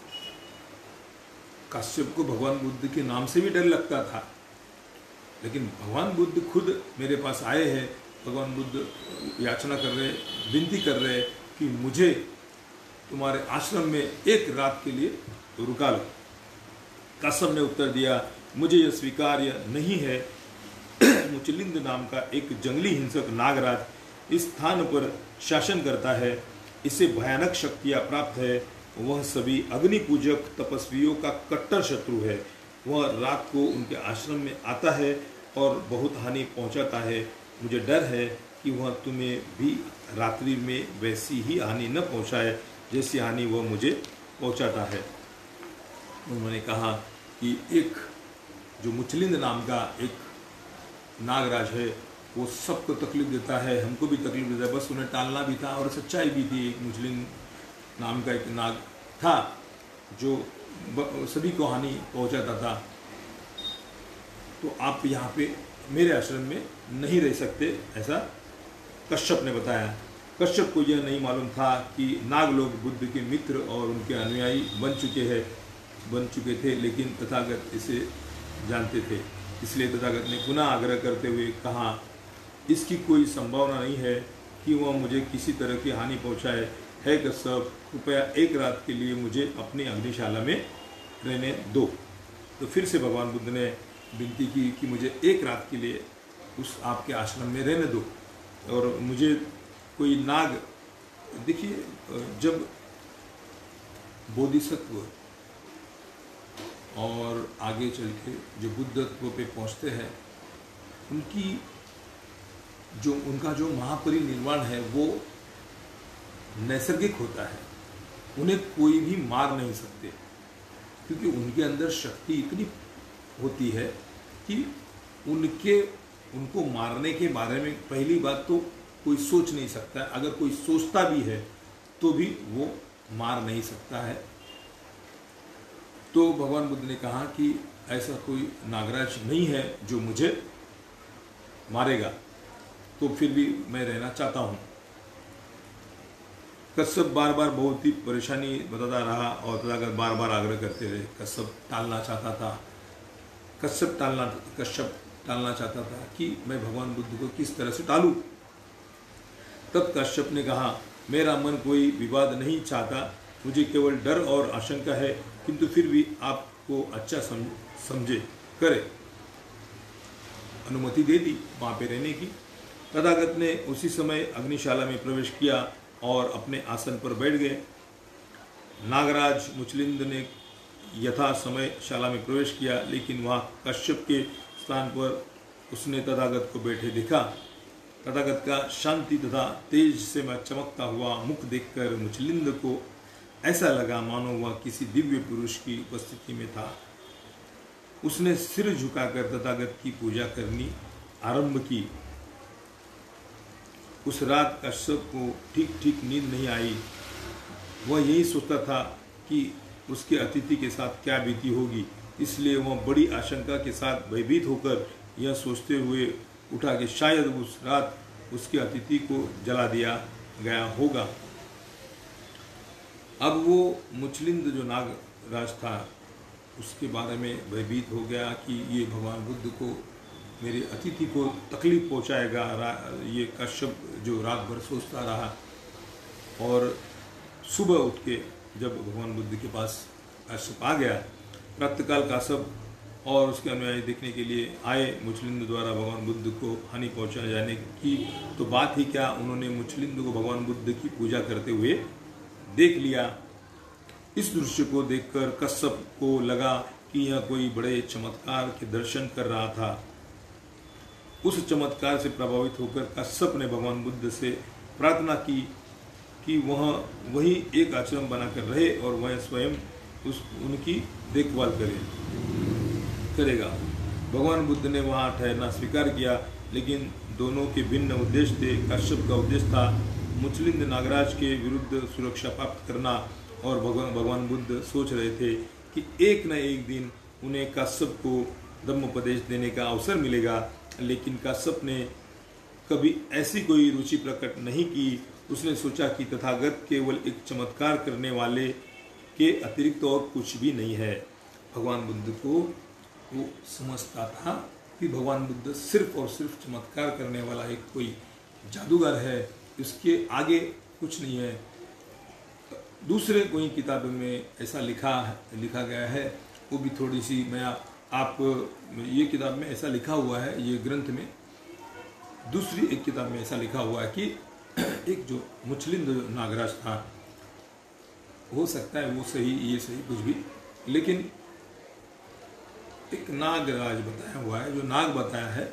कश्यप को भगवान बुद्ध के नाम से भी डर लगता था, लेकिन भगवान बुद्ध खुद मेरे पास आए हैं। भगवान बुद्ध याचना कर रहे, विनती कर रहे कि मुझे तुम्हारे आश्रम में एक रात के लिए रुका लो। कश्यप ने उत्तर दिया, मुझे यह स्वीकार्य नहीं है। मुचलिंद नाम का एक जंगली हिंसक नागराज इस स्थान पर शासन करता है, इसे भयानक शक्तियाँ प्राप्त है। वह सभी अग्नि पूजक तपस्वियों का कट्टर शत्रु है। वह रात को उनके आश्रम में आता है और बहुत हानि पहुंचाता है। मुझे डर है कि वह तुम्हें भी रात्रि में वैसी ही हानि न पहुंचाए जैसी हानि वह मुझे पहुंचाता है। उन्होंने कहा कि एक जो मुचलिंद नाम का एक नागराज है वो सबको तकलीफ देता है, हमको भी तकलीफ देता है, बस उन्हें टालना भी था। और सच्चाई भी थी। एक मुचलिंद नाम का एक नाग था जो सभी को हानि पहुंचाता था। तो आप यहाँ पे मेरे आश्रम में नहीं रह सकते, ऐसा कश्यप ने बताया। कश्यप को यह नहीं मालूम था कि नाग लोग बुद्ध के मित्र और उनके अनुयायी बन चुके थे, लेकिन तथागत इसे जानते थे। इसलिए तथागत ने पुनः आग्रह करते हुए कहा, इसकी कोई संभावना नहीं है कि वह मुझे किसी तरह की हानि पहुंचाए। है कश्यप, कृपया एक रात के लिए मुझे अपनी अग्निशाला में रहने दो। तो फिर से भगवान बुद्ध ने विनती की कि मुझे एक रात के लिए उस आपके आश्रम में रहने दो। और मुझे कोई नाग, देखिए जब बोधिसत्व और आगे चल के जो बुद्धत्व पे पहुँचते हैं, उनका जो महापरिनिर्वाण है वो नैसर्गिक होता है। उन्हें कोई भी मार नहीं सकते, क्योंकि उनके अंदर शक्ति इतनी होती है कि उनको मारने के बारे में पहली बात तो कोई सोच नहीं सकता है। अगर कोई सोचता भी है तो भी वो मार नहीं सकता है। तो भगवान बुद्ध ने कहा कि ऐसा कोई नागराज नहीं है जो मुझे मारेगा, तो फिर भी मैं रहना चाहता हूँ। कश्यप बार बार बहुत ही परेशानी बताता रहा और तथागत बार बार आग्रह करते रहे। कश्यप टालना चाहता था। कश्यप टालना चाहता था कि मैं भगवान बुद्ध को किस तरह से टालूं। तब कश्यप ने कहा, मेरा मन कोई विवाद नहीं चाहता, मुझे केवल डर और आशंका है, किंतु फिर भी आपको अच्छा समझे करे। अनुमति दे दी वहाँ पे रहने की। तथागत ने उसी समय अग्निशाला में प्रवेश किया और अपने आसन पर बैठ गए। नागराज मुचलिंद ने यथा समय शाला में प्रवेश किया, लेकिन वहाँ कश्यप के स्थान पर उसने तथागत को बैठे देखा। तथागत का शांति तथा तेज से चमकता हुआ मुख देखकर मुचलिंद को ऐसा लगा मानो वह किसी दिव्य पुरुष की उपस्थिति में था। उसने सिर झुकाकर तथागत की पूजा करनी आरंभ की। उस रात कश्यप को ठीक नींद नहीं आई। वह यही सोचता था कि उसके अतिथि के साथ क्या बीती होगी, इसलिए वह बड़ी आशंका के साथ भयभीत होकर यह सोचते हुए उठा कि शायद उस रात उसके अतिथि को जला दिया गया होगा। अब वो मुचलिंद जो नागराज था उसके बारे में भयभीत हो गया कि ये भगवान बुद्ध को, मेरे अतिथि को तकलीफ पहुंचाएगा। ये कश्यप जो रात भर सोचता रहा और सुबह उठ के जब भगवान बुद्ध के पास कश्यप आ गया, प्रातःकाल कश्यप और उसके अनुयायी देखने के लिए आए मुचलिंद द्वारा भगवान बुद्ध को हानि पहुंचाए जाने की, तो बात ही क्या, उन्होंने मुचलिंद को भगवान बुद्ध की पूजा करते हुए देख लिया। इस दृश्य को देखकर कश्यप को लगा कि यह कोई बड़े चमत्कार के दर्शन कर रहा था। उस चमत्कार से प्रभावित होकर कश्यप ने भगवान बुद्ध से प्रार्थना की कि वह वही एक आश्रम बनाकर रहे और वह स्वयं उनकी देखभाल करेगा। भगवान बुद्ध ने वहाँ ठहरना स्वीकार किया, लेकिन दोनों के भिन्न उद्देश्य थे। कश्यप का उद्देश्य था मुचलिंद नागराज के विरुद्ध सुरक्षा प्राप्त करना और भगवान बुद्ध सोच रहे थे कि एक न एक दिन उन्हें कश्यप को धम्मोपदेश देने का अवसर मिलेगा। लेकिन कश्यप ने कभी ऐसी कोई रुचि प्रकट नहीं की। उसने सोचा कि तथागत केवल एक चमत्कार करने वाले के अतिरिक्त और कुछ भी नहीं है। भगवान बुद्ध को वो समझता था कि भगवान बुद्ध सिर्फ और सिर्फ चमत्कार करने वाला एक कोई जादूगर है, इसके आगे कुछ नहीं है। दूसरे कोई किताबों में ऐसा लिखा गया है, वो भी थोड़ी सी मैं आप ये किताब में ऐसा लिखा हुआ है, ये ग्रंथ में दूसरी एक किताब में ऐसा लिखा हुआ है कि एक जो मुचलिंद नागराज था, हो सकता है वो सही, ये सही कुछ भी, लेकिन एक नागराज बताया हुआ है, जो नाग बताया है,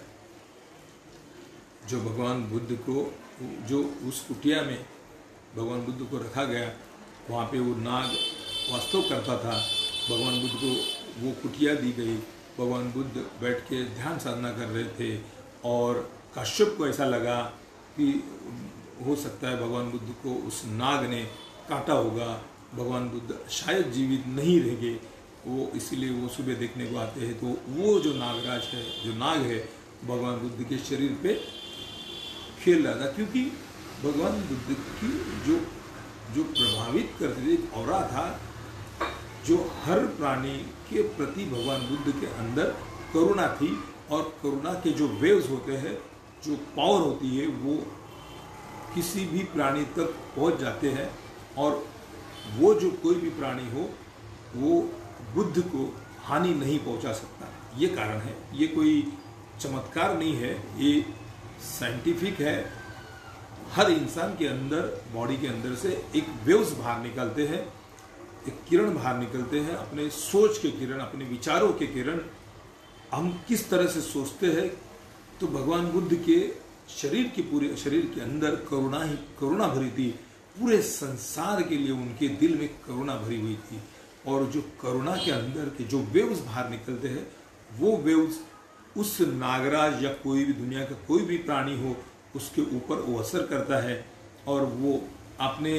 जो भगवान बुद्ध को, जो उस कुटिया में भगवान बुद्ध को रखा गया, वहाँ पे वो नाग वास्तव करता था। भगवान बुद्ध को वो कुटिया दी गई, भगवान बुद्ध बैठ के ध्यान साधना कर रहे थे और कश्यप को ऐसा लगा कि हो सकता है भगवान बुद्ध को उस नाग ने काटा होगा, भगवान बुद्ध शायद जीवित नहीं रहेंगे, वो इसीलिए वो सुबह देखने को आते हैं। तो वो जो नागराज है, जो नाग है, भगवान बुद्ध के शरीर पे खेल रहा था, क्योंकि भगवान बुद्ध की जो प्रभावित करते थे एक औरा था, जो हर प्राणी के प्रति भगवान बुद्ध के अंदर करुणा थी। और करुणा के जो वेव्स होते हैं, जो पावर होती है, वो किसी भी प्राणी तक पहुंच जाते हैं और वो जो कोई भी प्राणी हो, वो बुद्ध को हानि नहीं पहुंचा सकता। ये कारण है, ये कोई चमत्कार नहीं है, ये साइंटिफिक है। हर इंसान के अंदर, बॉडी के अंदर से एक वेव्स बाहर निकलते हैं, एक किरण बाहर निकलते हैं, अपने सोच के किरण, अपने विचारों के किरण। हम किस तरह से सोचते हैं, तो भगवान बुद्ध के पूरे शरीर के अंदर करुणा भरी थी। पूरे संसार के लिए उनके दिल में करुणा भरी हुई थी। और जो करुणा के अंदर के जो वेव्स बाहर निकलते हैं, वो वेव्स उस नागराज या कोई भी दुनिया का कोई भी प्राणी हो, उसके ऊपर वो असर करता है। और वो आपने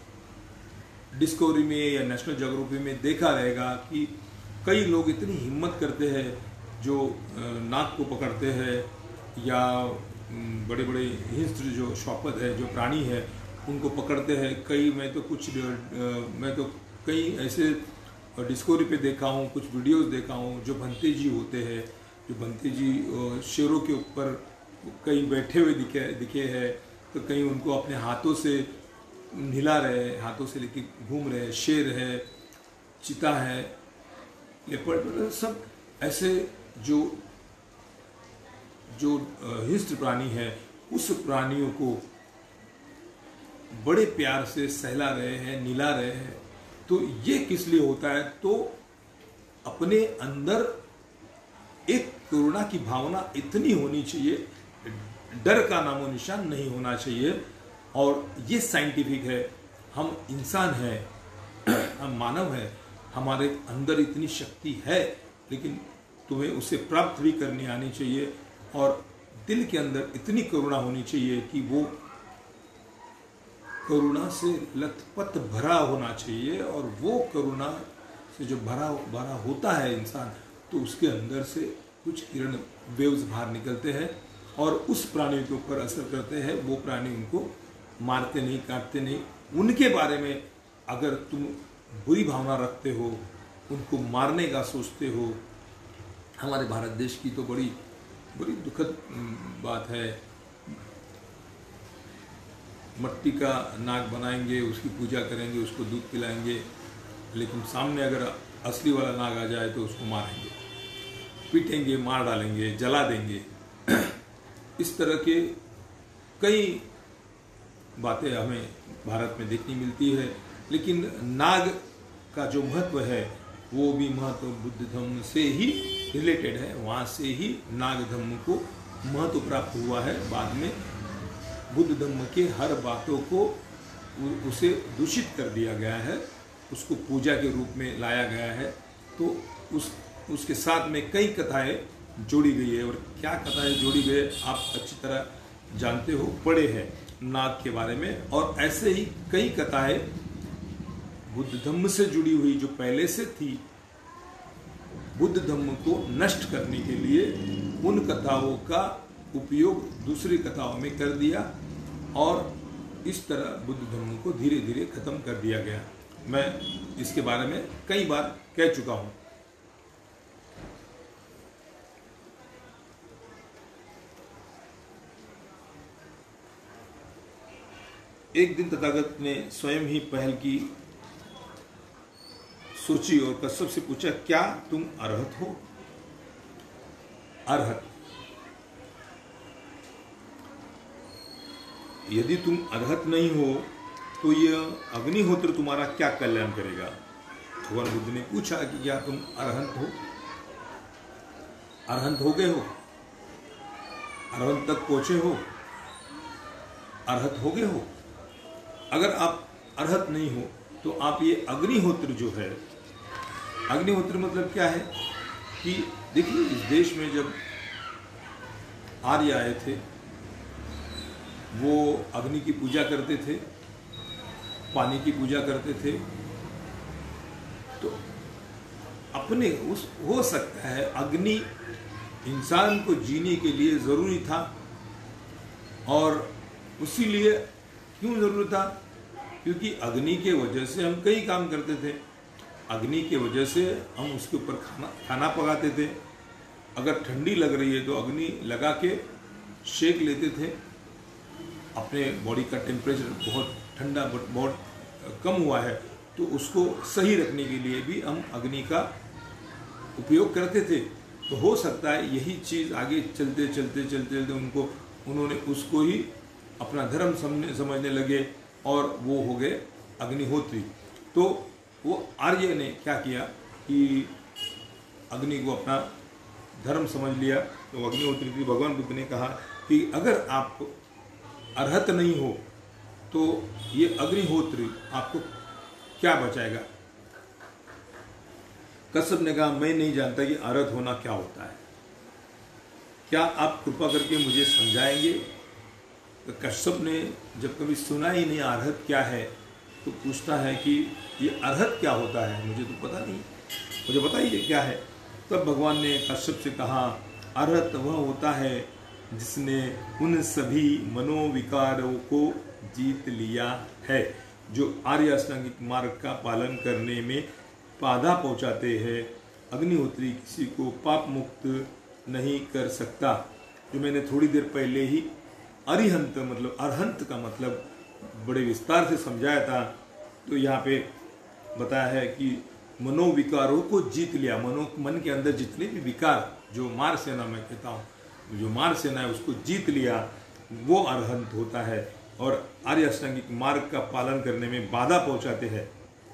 डिस्कवरी में या नेशनल ज्योग्राफी में देखा रहेगा कि कई लोग इतनी हिम्मत करते हैं, जो नाग को पकड़ते हैं या बड़े बड़े हिंस्र जो शौपत है, जो प्राणी है, उनको पकड़ते हैं। मैं तो कई ऐसे डिस्कवरी पे देखा हूँ, कुछ वीडियोस देखा हूँ, जो भंते जी होते हैं, जो भंते जी शेरों के ऊपर कहीं बैठे हुए दिखे हैं, तो कहीं उनको अपने हाथों से हिला रहे हैं, हाथों से लेके घूम रहे हैं। शेर है, चीता है, लेपर्ड, सब ऐसे जो हिंस्र प्राणी है, उस प्राणियों को बड़े प्यार से सहला रहे हैं, निला रहे हैं। तो ये किस लिए होता है? तो अपने अंदर एक करुणा की भावना इतनी होनी चाहिए, डर का नामो निशान नहीं होना चाहिए। और ये साइंटिफिक है। हम इंसान हैं, हम मानव हैं, हमारे अंदर इतनी शक्ति है, लेकिन तुम्हें उसे प्राप्त भी करनी आनी चाहिए। और दिल के अंदर इतनी करुणा होनी चाहिए कि वो करुणा से लथपथ भरा होना चाहिए। और वो करुणा से जो भरा होता है इंसान, तो उसके अंदर से कुछ किरण, वेव्स बाहर निकलते हैं और उस प्राणी के ऊपर असर करते हैं। वो प्राणी उनको मारते नहीं, काटते नहीं। उनके बारे में अगर तुम बुरी भावना रखते हो, उनको मारने का सोचते हो। हमारे भारत देश की तो बड़ी बड़ी दुखद बात है। मट्टी का नाग बनाएंगे, उसकी पूजा करेंगे, उसको दूध पिलाएंगे, लेकिन सामने अगर असली वाला नाग आ जाए तो उसको मारेंगे, पीटेंगे, मार डालेंगे, जला देंगे। इस तरह के कई बातें हमें भारत में देखने मिलती है। लेकिन नाग का जो महत्व है वो भी महत्व बुद्ध धर्म से ही रिलेटेड है। वहाँ से ही नाग धर्म को महत्व प्राप्त हुआ है। बाद में बुद्ध धर्म के हर बातों को उसे दूषित कर दिया गया है, उसको पूजा के रूप में लाया गया है। तो उसके साथ में कई कथाएं जोड़ी गई है। और क्या कथाएं जोड़ी गई आप अच्छी तरह जानते हो, पढ़े हैं नाग के बारे में। और ऐसे ही कई कथाएं बुद्ध धर्म से जुड़ी हुई जो पहले से थी, बुद्ध धर्म को नष्ट करने के लिए उन कथाओं का उपयोग दूसरी कथाओं में कर दिया और इस तरह बुद्ध धर्म को धीरे धीरे खत्म कर दिया गया। मैं इसके बारे में कई बार कह चुका हूं। एक दिन तथागत ने स्वयं ही पहल की, सोची और कश्यप से पूछा, क्या तुम अरहत हो? अरहत, यदि तुम अरहत नहीं हो तो यह अग्निहोत्र तुम्हारा क्या कल्याण करेगा? भगवान बुद्ध ने पूछा कि क्या तुम अरहंत हो? अरहंत हो गए हो? अरहंत तक पहुंचे हो? अरहत हो गए हो? अगर आप अरहत नहीं हो तो आप ये अग्निहोत्र जो है, अग्निहोत्र मतलब क्या है कि देखिए, इस देश में जब आर्य आए थे वो अग्नि की पूजा करते थे, पानी की पूजा करते थे। तो अपने उस हो सकता है अग्नि इंसान को जीने के लिए जरूरी था, और उसीलिए क्यों जरूरी था? क्योंकि अग्नि के वजह से हम कई काम करते थे। अग्नि के वजह से हम उसके ऊपर खाना पकाते थे। अगर ठंडी लग रही है तो अग्नि लगा के सेक लेते थे। अपने बॉडी का टेम्परेचर बहुत ठंडा बहुत कम हुआ है तो उसको सही रखने के लिए भी हम अग्नि का उपयोग करते थे। तो हो सकता है यही चीज़ आगे चलते चलते चलते चलते उन्होंने उसको ही अपना धर्म समझने लगे और वो हो गए अग्निहोत्री। तो वो आर्य ने क्या किया कि अग्नि को अपना धर्म समझ लिया। तो अग्निहोत्री की भगवान बुद्ध ने कहा कि अगर आप अरहत नहीं हो तो ये अग्निहोत्री आपको क्या बचाएगा? कश्यप ने कहा, मैं नहीं जानता कि अरहत होना क्या होता है, क्या आप कृपा करके मुझे समझाएंगे? तो कश्यप ने जब कभी सुना ही नहीं अरहत क्या है तो पूछता है कि ये अरहत क्या होता है, मुझे तो पता नहीं, मुझे बताइए क्या है। तब भगवान ने कश्यप से कहा, अरहत वह होता है जिसने उन सभी मनोविकारों को जीत लिया है जो आर्य अष्टांगिक मार्ग का पालन करने में बाधा पहुंचाते हैं। अग्निहोत्री किसी को पाप मुक्त नहीं कर सकता। जो मैंने थोड़ी देर पहले ही अरिहंत मतलब अरहंत का मतलब बड़े विस्तार से समझाया था। तो यहाँ पे बताया है कि मनोविकारों को जीत लिया। मन के अंदर जितने भी विकार, जो मार सेना मैं कहता हूँ, जो मार सेना है उसको जीत लिया, वो अरहंत होता है। और आर्य अष्टांगिक मार्ग का पालन करने में बाधा पहुंचाते हैं,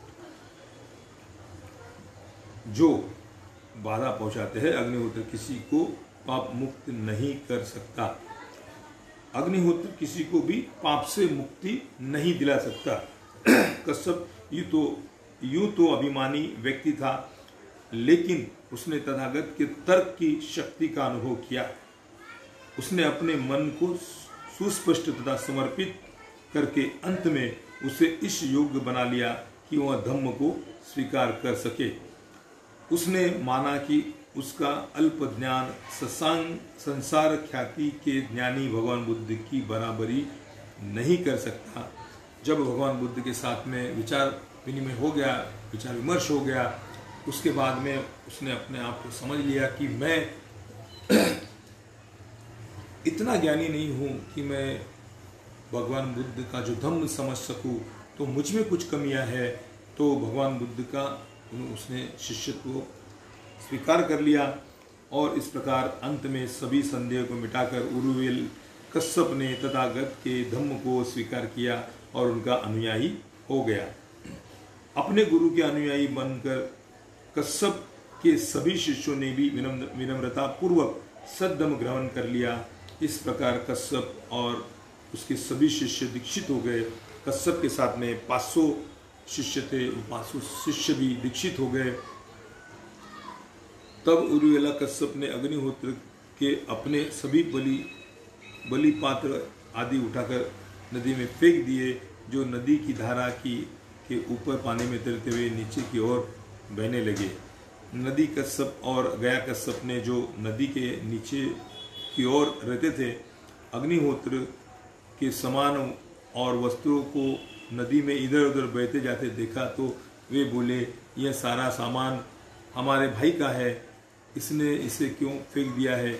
जो बाधा पहुंचाते हैं। अग्निहोत्र किसी को पाप मुक्त नहीं कर सकता। अग्निहोत्र किसी को भी पाप से मुक्ति नहीं दिला सकता। कश्यप यूं तो अभिमानी व्यक्ति था, लेकिन उसने तथागत के तर्क की शक्ति का अनुभव किया। उसने अपने मन को सुस्पष्ट तथा समर्पित करके अंत में उसे इस योग्य बना लिया कि वह धम्म को स्वीकार कर सके। उसने माना कि उसका अल्प ज्ञान संसार ख्याति के ज्ञानी भगवान बुद्ध की बराबरी नहीं कर सकता। जब भगवान बुद्ध के साथ में विचार विनिमय हो गया, विचार विमर्श हो गया, उसके बाद में उसने अपने आप को समझ लिया कि मैं इतना ज्ञानी नहीं हूँ कि मैं भगवान बुद्ध का जो धम्म समझ सकूँ, तो मुझ में कुछ कमियां है। तो भगवान बुद्ध का उसने शिष्यत्व स्वीकार कर लिया और इस प्रकार अंत में सभी संदेह को मिटाकर उरुवेल कश्यप ने तथागत के धम्म को स्वीकार किया और उनका अनुयायी हो गया। अपने गुरु के अनुयायी बनकर कश्यप के सभी शिष्यों ने भी विनम्रता पूर्वक सद्धम्म ग्रहण कर लिया। इस प्रकार कश्यप और उसके सभी शिष्य दीक्षित हो गए। कश्यप के साथ में 500 शिष्य थे, 500 शिष्य भी दीक्षित हो गए। तब उरुवेला कश्यप ने अग्निहोत्र के अपने सभी बलि पात्र आदि उठाकर नदी में फेंक दिए, जो नदी की धारा के ऊपर पानी में तैरते हुए नीचे की ओर बहने लगे। नदी कश्यप और गया कश्यप ने जो नदी के नीचे की ओर रहते थे, अग्निहोत्र के सामान और वस्त्रों को नदी में इधर उधर बहते जाते देखा, तो वे बोले, यह सारा सामान हमारे भाई का है, इसने इसे क्यों फेंक दिया है?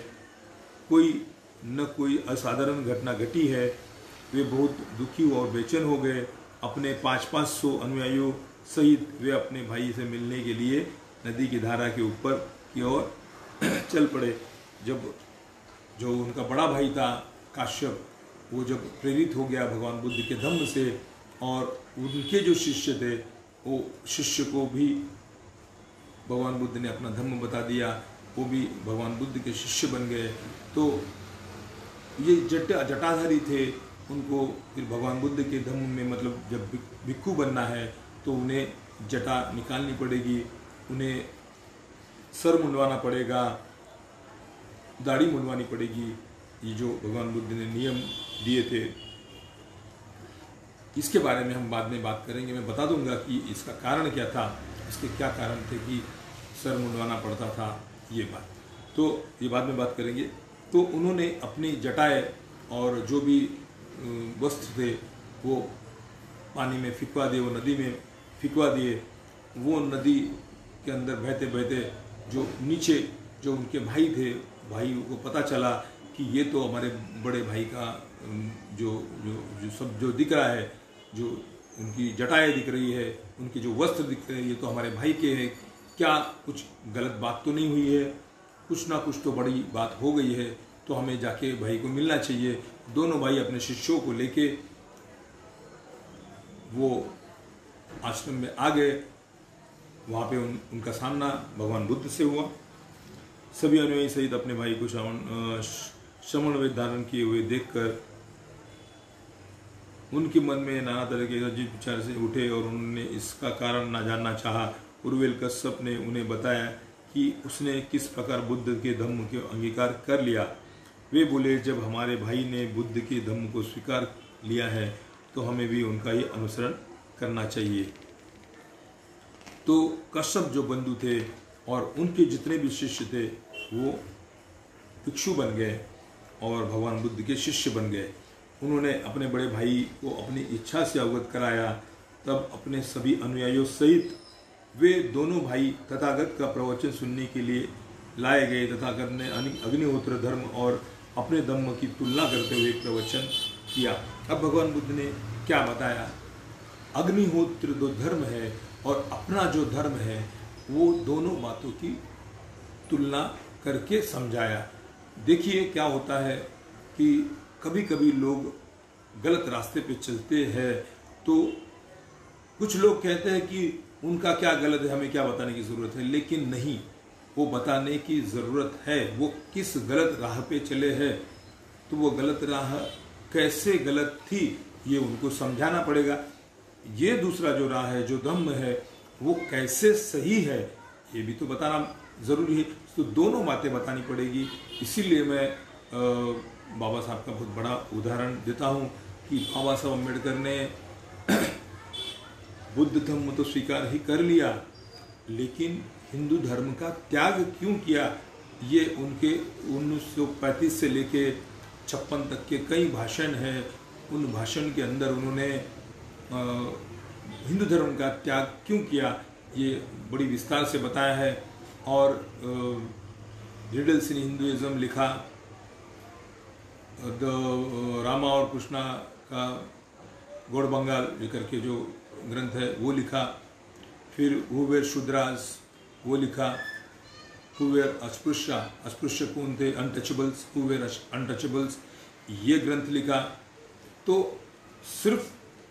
कोई असाधारण घटना घटी है। वे बहुत दुखी और बेचैन हो गए। अपने 500 अनुयायियों सहित वे अपने भाई से मिलने के लिए नदी की धारा के ऊपर की ओर चल पड़े। जब जो उनका बड़ा भाई था काश्यप, वो जब प्रेरित हो गया भगवान बुद्ध के धम्म से, और उनके जो शिष्य थे, वो शिष्य को भी भगवान बुद्ध ने अपना धम्म बता दिया, वो भी भगवान बुद्ध के शिष्य बन गए। तो ये जटाधारी थे, उनको फिर भगवान बुद्ध के धम्म में, मतलब जब भिक्खु बनना है तो उन्हें जटा निकालनी पड़ेगी, उन्हें सर मुंडवाना पड़ेगा, दाढ़ी मुंडवानी पड़ेगी। ये जो भगवान बुद्ध ने नियम दिए थे, इसके बारे में हम बाद में बात करेंगे। मैं बता दूंगा कि इसका कारण क्या था, इसके क्या कारण थे कि सर मुंडवाना पड़ता था, ये बात तो ये बाद में बात करेंगे। तो उन्होंने अपनी जटाएं और जो भी वस्त्र थे वो पानी में फिकवा दिए, वो नदी में फिकवा दिए। वो नदी के अंदर बहते बहते जो नीचे जो उनके भाई थे, भाई को पता चला कि ये तो हमारे बड़े भाई का जो सब जो दिख रहा है, जो उनकी जटाएं दिख रही है, उनके जो वस्त्र दिख रहे हैं, ये तो हमारे भाई के हैं। क्या कुछ गलत बात तो नहीं हुई है? कुछ ना कुछ तो बड़ी बात हो गई है, तो हमें जाके भाई को मिलना चाहिए। दोनों भाई अपने शिष्यों को लेके वो आश्रम में आ गए। वहाँ पे उनका सामना भगवान बुद्ध से हुआ। सभी अनुयायी सहित अपने भाई को श्रमण वेद धारण किए हुए देखकर उनके मन में नाना तरह के अजीब विचार से उठे और उन्होंने इसका कारण ना जानना चाहा। उरुवेल कश्यप ने उन्हें बताया कि उसने किस प्रकार बुद्ध के धम्म को अंगीकार कर लिया। वे बोले, जब हमारे भाई ने बुद्ध के धम्म को स्वीकार लिया है तो हमें भी उनका ही अनुसरण करना चाहिए। तो कश्यप जो बंधु थे और उनके जितने भी शिष्य थे वो भिक्षु बन गए और भगवान बुद्ध के शिष्य बन गए। उन्होंने अपने बड़े भाई को अपनी इच्छा से अवगत कराया। तब अपने सभी अनुयायियों सहित वे दोनों भाई तथागत का प्रवचन सुनने के लिए लाए गए। तथागत ने अग्निहोत्र धर्म और अपने धम्म की तुलना करते हुए प्रवचन किया। अब भगवान बुद्ध ने क्या बताया? अग्निहोत्र जो धर्म है और अपना जो धर्म है, वो दोनों बातों की तुलना करके समझाया। देखिए क्या होता है कि कभी कभी लोग गलत रास्ते पे चलते हैं, तो कुछ लोग कहते हैं कि उनका क्या गलत है, हमें क्या बताने की ज़रूरत है। लेकिन नहीं, वो बताने की ज़रूरत है। वो किस गलत राह पे चले हैं, तो वो गलत राह कैसे गलत थी ये उनको समझाना पड़ेगा। ये दूसरा जो राह है, जो धम्म है, वो कैसे सही है ये भी तो बताना ज़रूरी है। तो दोनों बातें बतानी पड़ेगी। इसीलिए मैं बाबा साहब का बहुत बड़ा उदाहरण देता हूँ कि बाबा साहब अम्बेडकर ने बुद्ध धर्म तो स्वीकार ही कर लिया, लेकिन हिंदू धर्म का त्याग क्यों किया? ये उनके 1935 से लेके 56 तक के कई भाषण हैं। उन भाषण के अंदर उन्होंने हिंदू धर्म का त्याग क्यों किया, ये बड़ी विस्तार से बताया है। और रिडल्स इन हिंदुइज्म लिखा, द रामा और कृष्णा का गौड़ बंगाल लेकर के जो ग्रंथ है वो लिखा। फिर हु वेर शूद्रास वो लिखा। हु वेर अस्पृश्य, अस्पृश्य कौन थे, अनटचेबल्स, हु वेर अनटचेबल्स, ये ग्रंथ लिखा। तो सिर्फ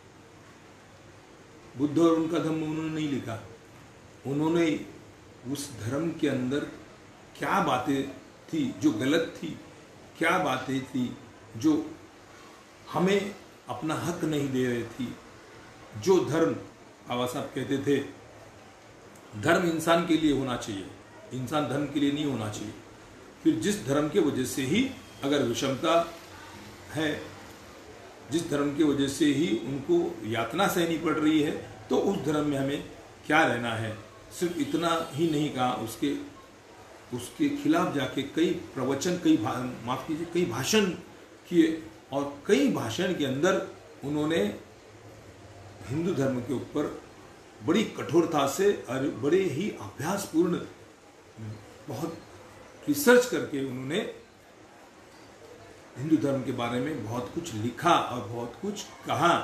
बुद्ध और उनका धर्म उन्होंने नहीं लिखा, उन्होंने उस धर्म के अंदर क्या बातें थी जो गलत थी, क्या बातें थी जो हमें अपना हक नहीं दे रही थी। जो धर्म बाबा साहब कहते थे धर्म इंसान के लिए होना चाहिए, इंसान धर्म के लिए नहीं होना चाहिए। फिर जिस धर्म के वजह से ही अगर विषमता है, जिस धर्म की वजह से ही उनको यातना सहनी पड़ रही है, तो उस धर्म में हमें क्या रहना है। सिर्फ इतना ही नहीं कहा, उसके खिलाफ जाके कई प्रवचन, माफ कीजिए, कई भाषण किए। और कई भाषण के अंदर उन्होंने हिंदू धर्म के ऊपर बड़ी कठोरता से और बड़े ही अभ्यासपूर्ण, बहुत रिसर्च करके उन्होंने हिंदू धर्म के बारे में बहुत कुछ लिखा और बहुत कुछ कहा।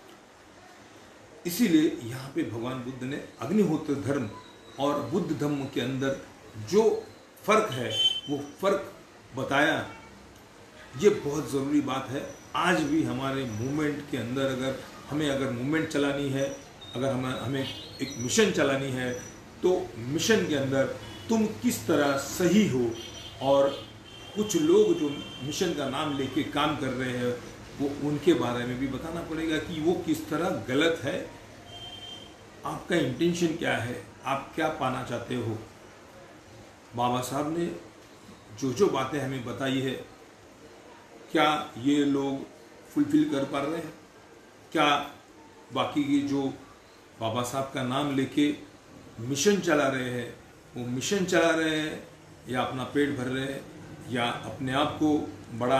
इसीलिए यहाँ पे भगवान बुद्ध ने अग्निहोत्र धर्म और बुद्ध धर्म के अंदर जो फर्क है वो फर्क बताया। ये बहुत ज़रूरी बात है। आज भी हमारे मूवमेंट के अंदर अगर मूवमेंट चलानी है, अगर हमें एक मिशन चलानी है, तो मिशन के अंदर तुम किस तरह सही हो, और कुछ लोग जो मिशन का नाम लेके काम कर रहे हैं वो उनके बारे में भी बताना पड़ेगा कि वो किस तरह गलत है। आपका इंटेंशन क्या है, आप क्या पाना चाहते हो। बाबा साहब ने जो बातें हमें बताई है, क्या ये लोग फुलफिल कर पा रहे हैं? क्या बाकी की जो बाबा साहब का नाम लेके मिशन चला रहे हैं, वो मिशन चला रहे हैं या अपना पेट भर रहे हैं, या अपने आप को बड़ा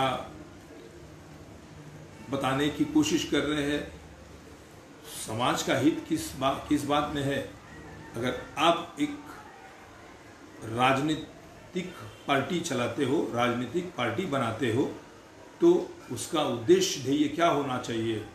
बताने की कोशिश कर रहे हैं? समाज का हित किस बात में है? अगर आप एक राजनीतिक पार्टी चलाते हो, राजनीतिक पार्टी बनाते हो, तो उसका उद्देश्य ध्येय क्या होना चाहिए?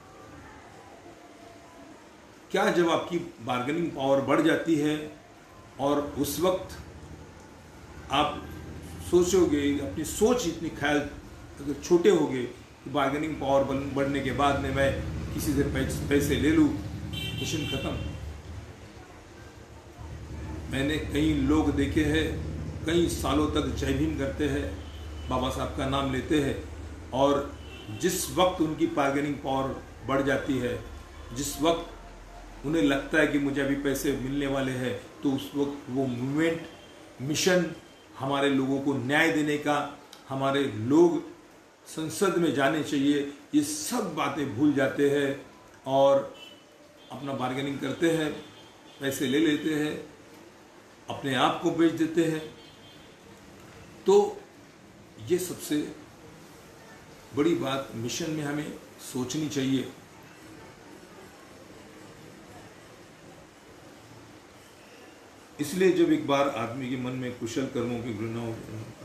क्या जब आपकी बार्गेनिंग पावर बढ़ जाती है और उस वक्त आप सोचोगे, अपनी सोच इतनी ख्याल अगर छोटे हो गए कि बार्गेनिंग पावर बढ़ने के बाद में मैं किसी से पैसे ले लूँ, मिशन खत्म। मैंने कई लोग देखे हैं, कई सालों तक जय भीम करते हैं, बाबा साहब का नाम लेते हैं, और जिस वक्त उनकी बार्गेनिंग पावर बढ़ जाती है, जिस वक्त उन्हें लगता है कि मुझे अभी पैसे मिलने वाले हैं, तो उस वक्त वो मूवमेंट, मिशन, हमारे लोगों को न्याय देने का, हमारे लोग संसद में जाने चाहिए, ये सब बातें भूल जाते हैं और अपना बार्गेनिंग करते हैं, पैसे ले लेते हैं, अपने आप को बेच देते हैं। तो ये सबसे बड़ी बात मिशन में हमें सोचनी चाहिए। इसलिए जब एक बार आदमी के मन में कुशल कर्मों की घृणा हो,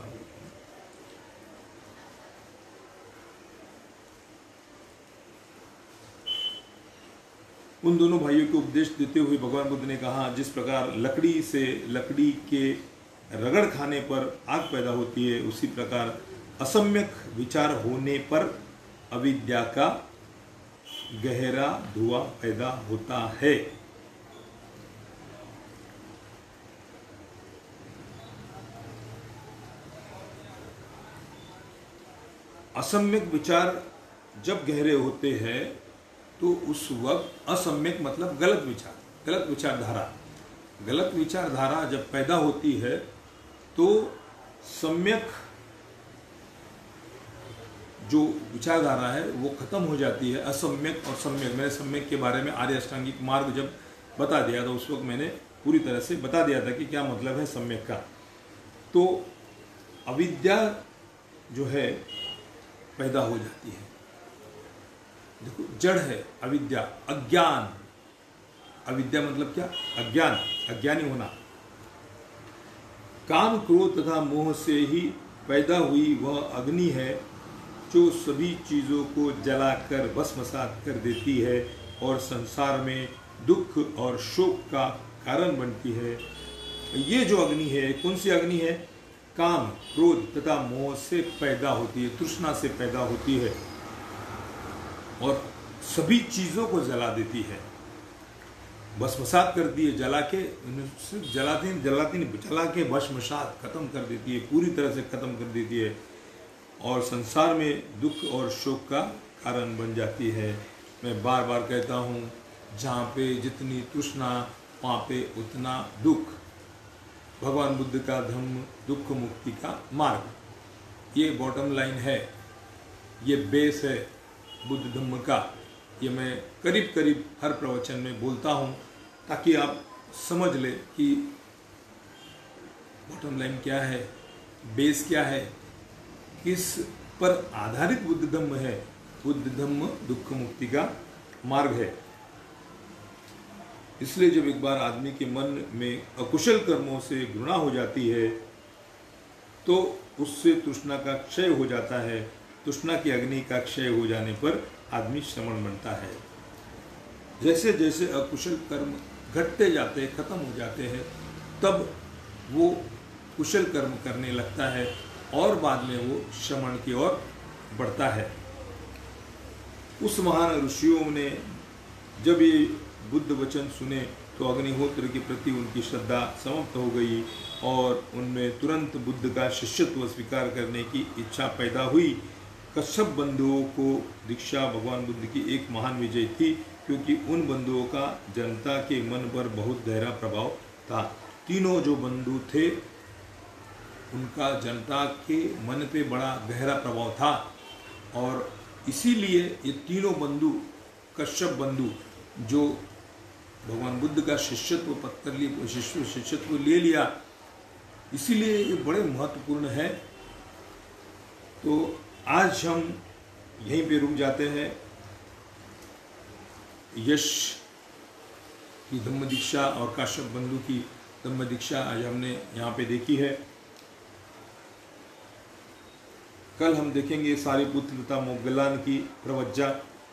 उन दोनों भाइयों को उपदेश देते हुए भगवान बुद्ध ने कहा, जिस प्रकार लकड़ी से लकड़ी के रगड़ खाने पर आग पैदा होती है, उसी प्रकार असम्यक विचार होने पर अविद्या का गहरा धुआं पैदा होता है। असम्यक विचार जब गहरे होते हैं तो उस वक्त, असम्यक मतलब गलत विचार, गलत विचारधारा, गलत विचारधारा जब पैदा होती है तो सम्यक जो विचारधारा है वो खत्म हो जाती है। असम्यक और सम्यक, मैंने सम्यक के बारे में आर्य अष्टांगिक मार्ग जब बता दिया था, उस वक्त मैंने पूरी तरह से बता दिया था कि क्या मतलब है सम्यक का। तो अविद्या जो है पैदा हो जाती है। देखो, जड़ है अविद्या, अज्ञान, अविद्या मतलब क्या? अज्ञान, अज्ञानी होना। काम, क्रोध तथा मोह से ही पैदा हुई वह अग्नि है जो सभी चीजों को जलाकर भस्मसात कर देती है और संसार में दुख और शोक का कारण बनती है। ये जो अग्नि है, कौन सी अग्नि है? काम, क्रोध तथा मोह से पैदा होती है, तृष्णा से पैदा होती है और सभी चीजों को जला देती है, भस्मसात कर दिए, जला के, सिर्फ जलाती नहीं, जला के भस्मसात खत्म कर देती है, पूरी तरह से खत्म कर देती है और संसार में दुख और शोक का कारण बन जाती है। मैं बार बार कहता हूँ, जहाँ पे जितनी तृष्णा वहाँ पे उतना दुख। भगवान बुद्ध का धम्म दुख मुक्ति का मार्ग, ये बॉटम लाइन है, ये बेस है बुद्ध धम्म का। ये मैं करीब करीब हर प्रवचन में बोलता हूँ ताकि आप समझ ले कि बॉटम लाइन क्या है, बेस क्या है, किस पर आधारित बुद्ध धम्म है। बुद्ध धम्म दुख मुक्ति का मार्ग है। इसलिए जब एक बार आदमी के मन में अकुशल कर्मों से घृणा हो जाती है तो उससे तृष्णा का क्षय हो जाता है। तृष्णा की अग्नि का क्षय हो जाने पर आदमी श्रमण बनता है। जैसे जैसे अकुशल कर्म घटते जाते हैं, खत्म हो जाते हैं, तब वो कुशल कर्म करने लगता है और बाद में वो श्रमण की ओर बढ़ता है। उस महान ऋषियों ने जब ये बुद्ध वचन सुने तो अग्निहोत्र के प्रति उनकी श्रद्धा समाप्त हो गई और उनमें तुरंत बुद्ध का शिष्यत्व स्वीकार करने की इच्छा पैदा हुई। कश्यप बंधुओं को दीक्षा भगवान बुद्ध की एक महान विजय थी, क्योंकि उन बंधुओं का जनता के मन पर बहुत गहरा प्रभाव था। तीनों जो बंधु थे उनका जनता के मन पे बड़ा गहरा प्रभाव था और इसीलिए ये तीनों बंधु, कश्यप बंधु जो भगवान बुद्ध का शिष्यत्व पत्र लिए, शिष्यत्व ले लिया, इसीलिए ये बड़े महत्वपूर्ण है। तो आज हम यहीं पे रुक जाते हैं। यश की धम्म दीक्षा और काश्यप बंधु की धम्म दीक्षा आज हमने यहाँ पे देखी है। कल हम देखेंगे सारिपुत्र तथा मोग्गलान की प्रवज्जा।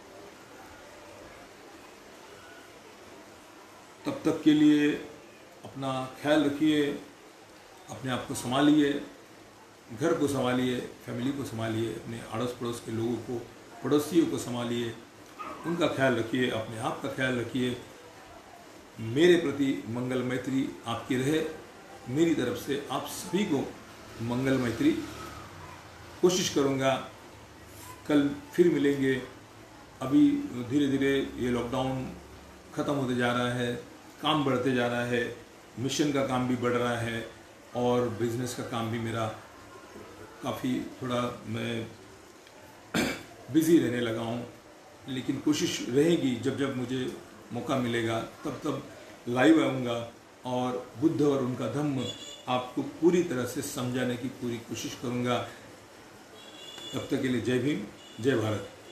तब तक के लिए अपना ख्याल रखिए, अपने आप को संभालिए, घर को संभालिए, फैमिली को संभालिए, अपने अड़ोस पड़ोस के लोगों को, पड़ोसियों को संभालिए, उनका ख्याल रखिए, अपने आप का ख्याल रखिए। मेरे प्रति मंगल मैत्री आपकी रहे, मेरी तरफ से आप सभी को मंगल मैत्री। कोशिश करूँगा कल फिर मिलेंगे। अभी धीरे धीरे ये लॉकडाउन ख़त्म होते जा रहा है, काम बढ़ते जा रहा है, मिशन का काम भी बढ़ रहा है और बिजनेस का काम भी मेरा काफ़ी थोड़ा मैं बिज़ी रहने लगा हूँ। लेकिन कोशिश रहेगी जब जब मुझे मौका मिलेगा तब तब लाइव आऊँगा और बुद्ध और उनका धम्म आपको पूरी तरह से समझाने की पूरी कोशिश करूँगा। तब तक के लिए जय भीम, जय भारत।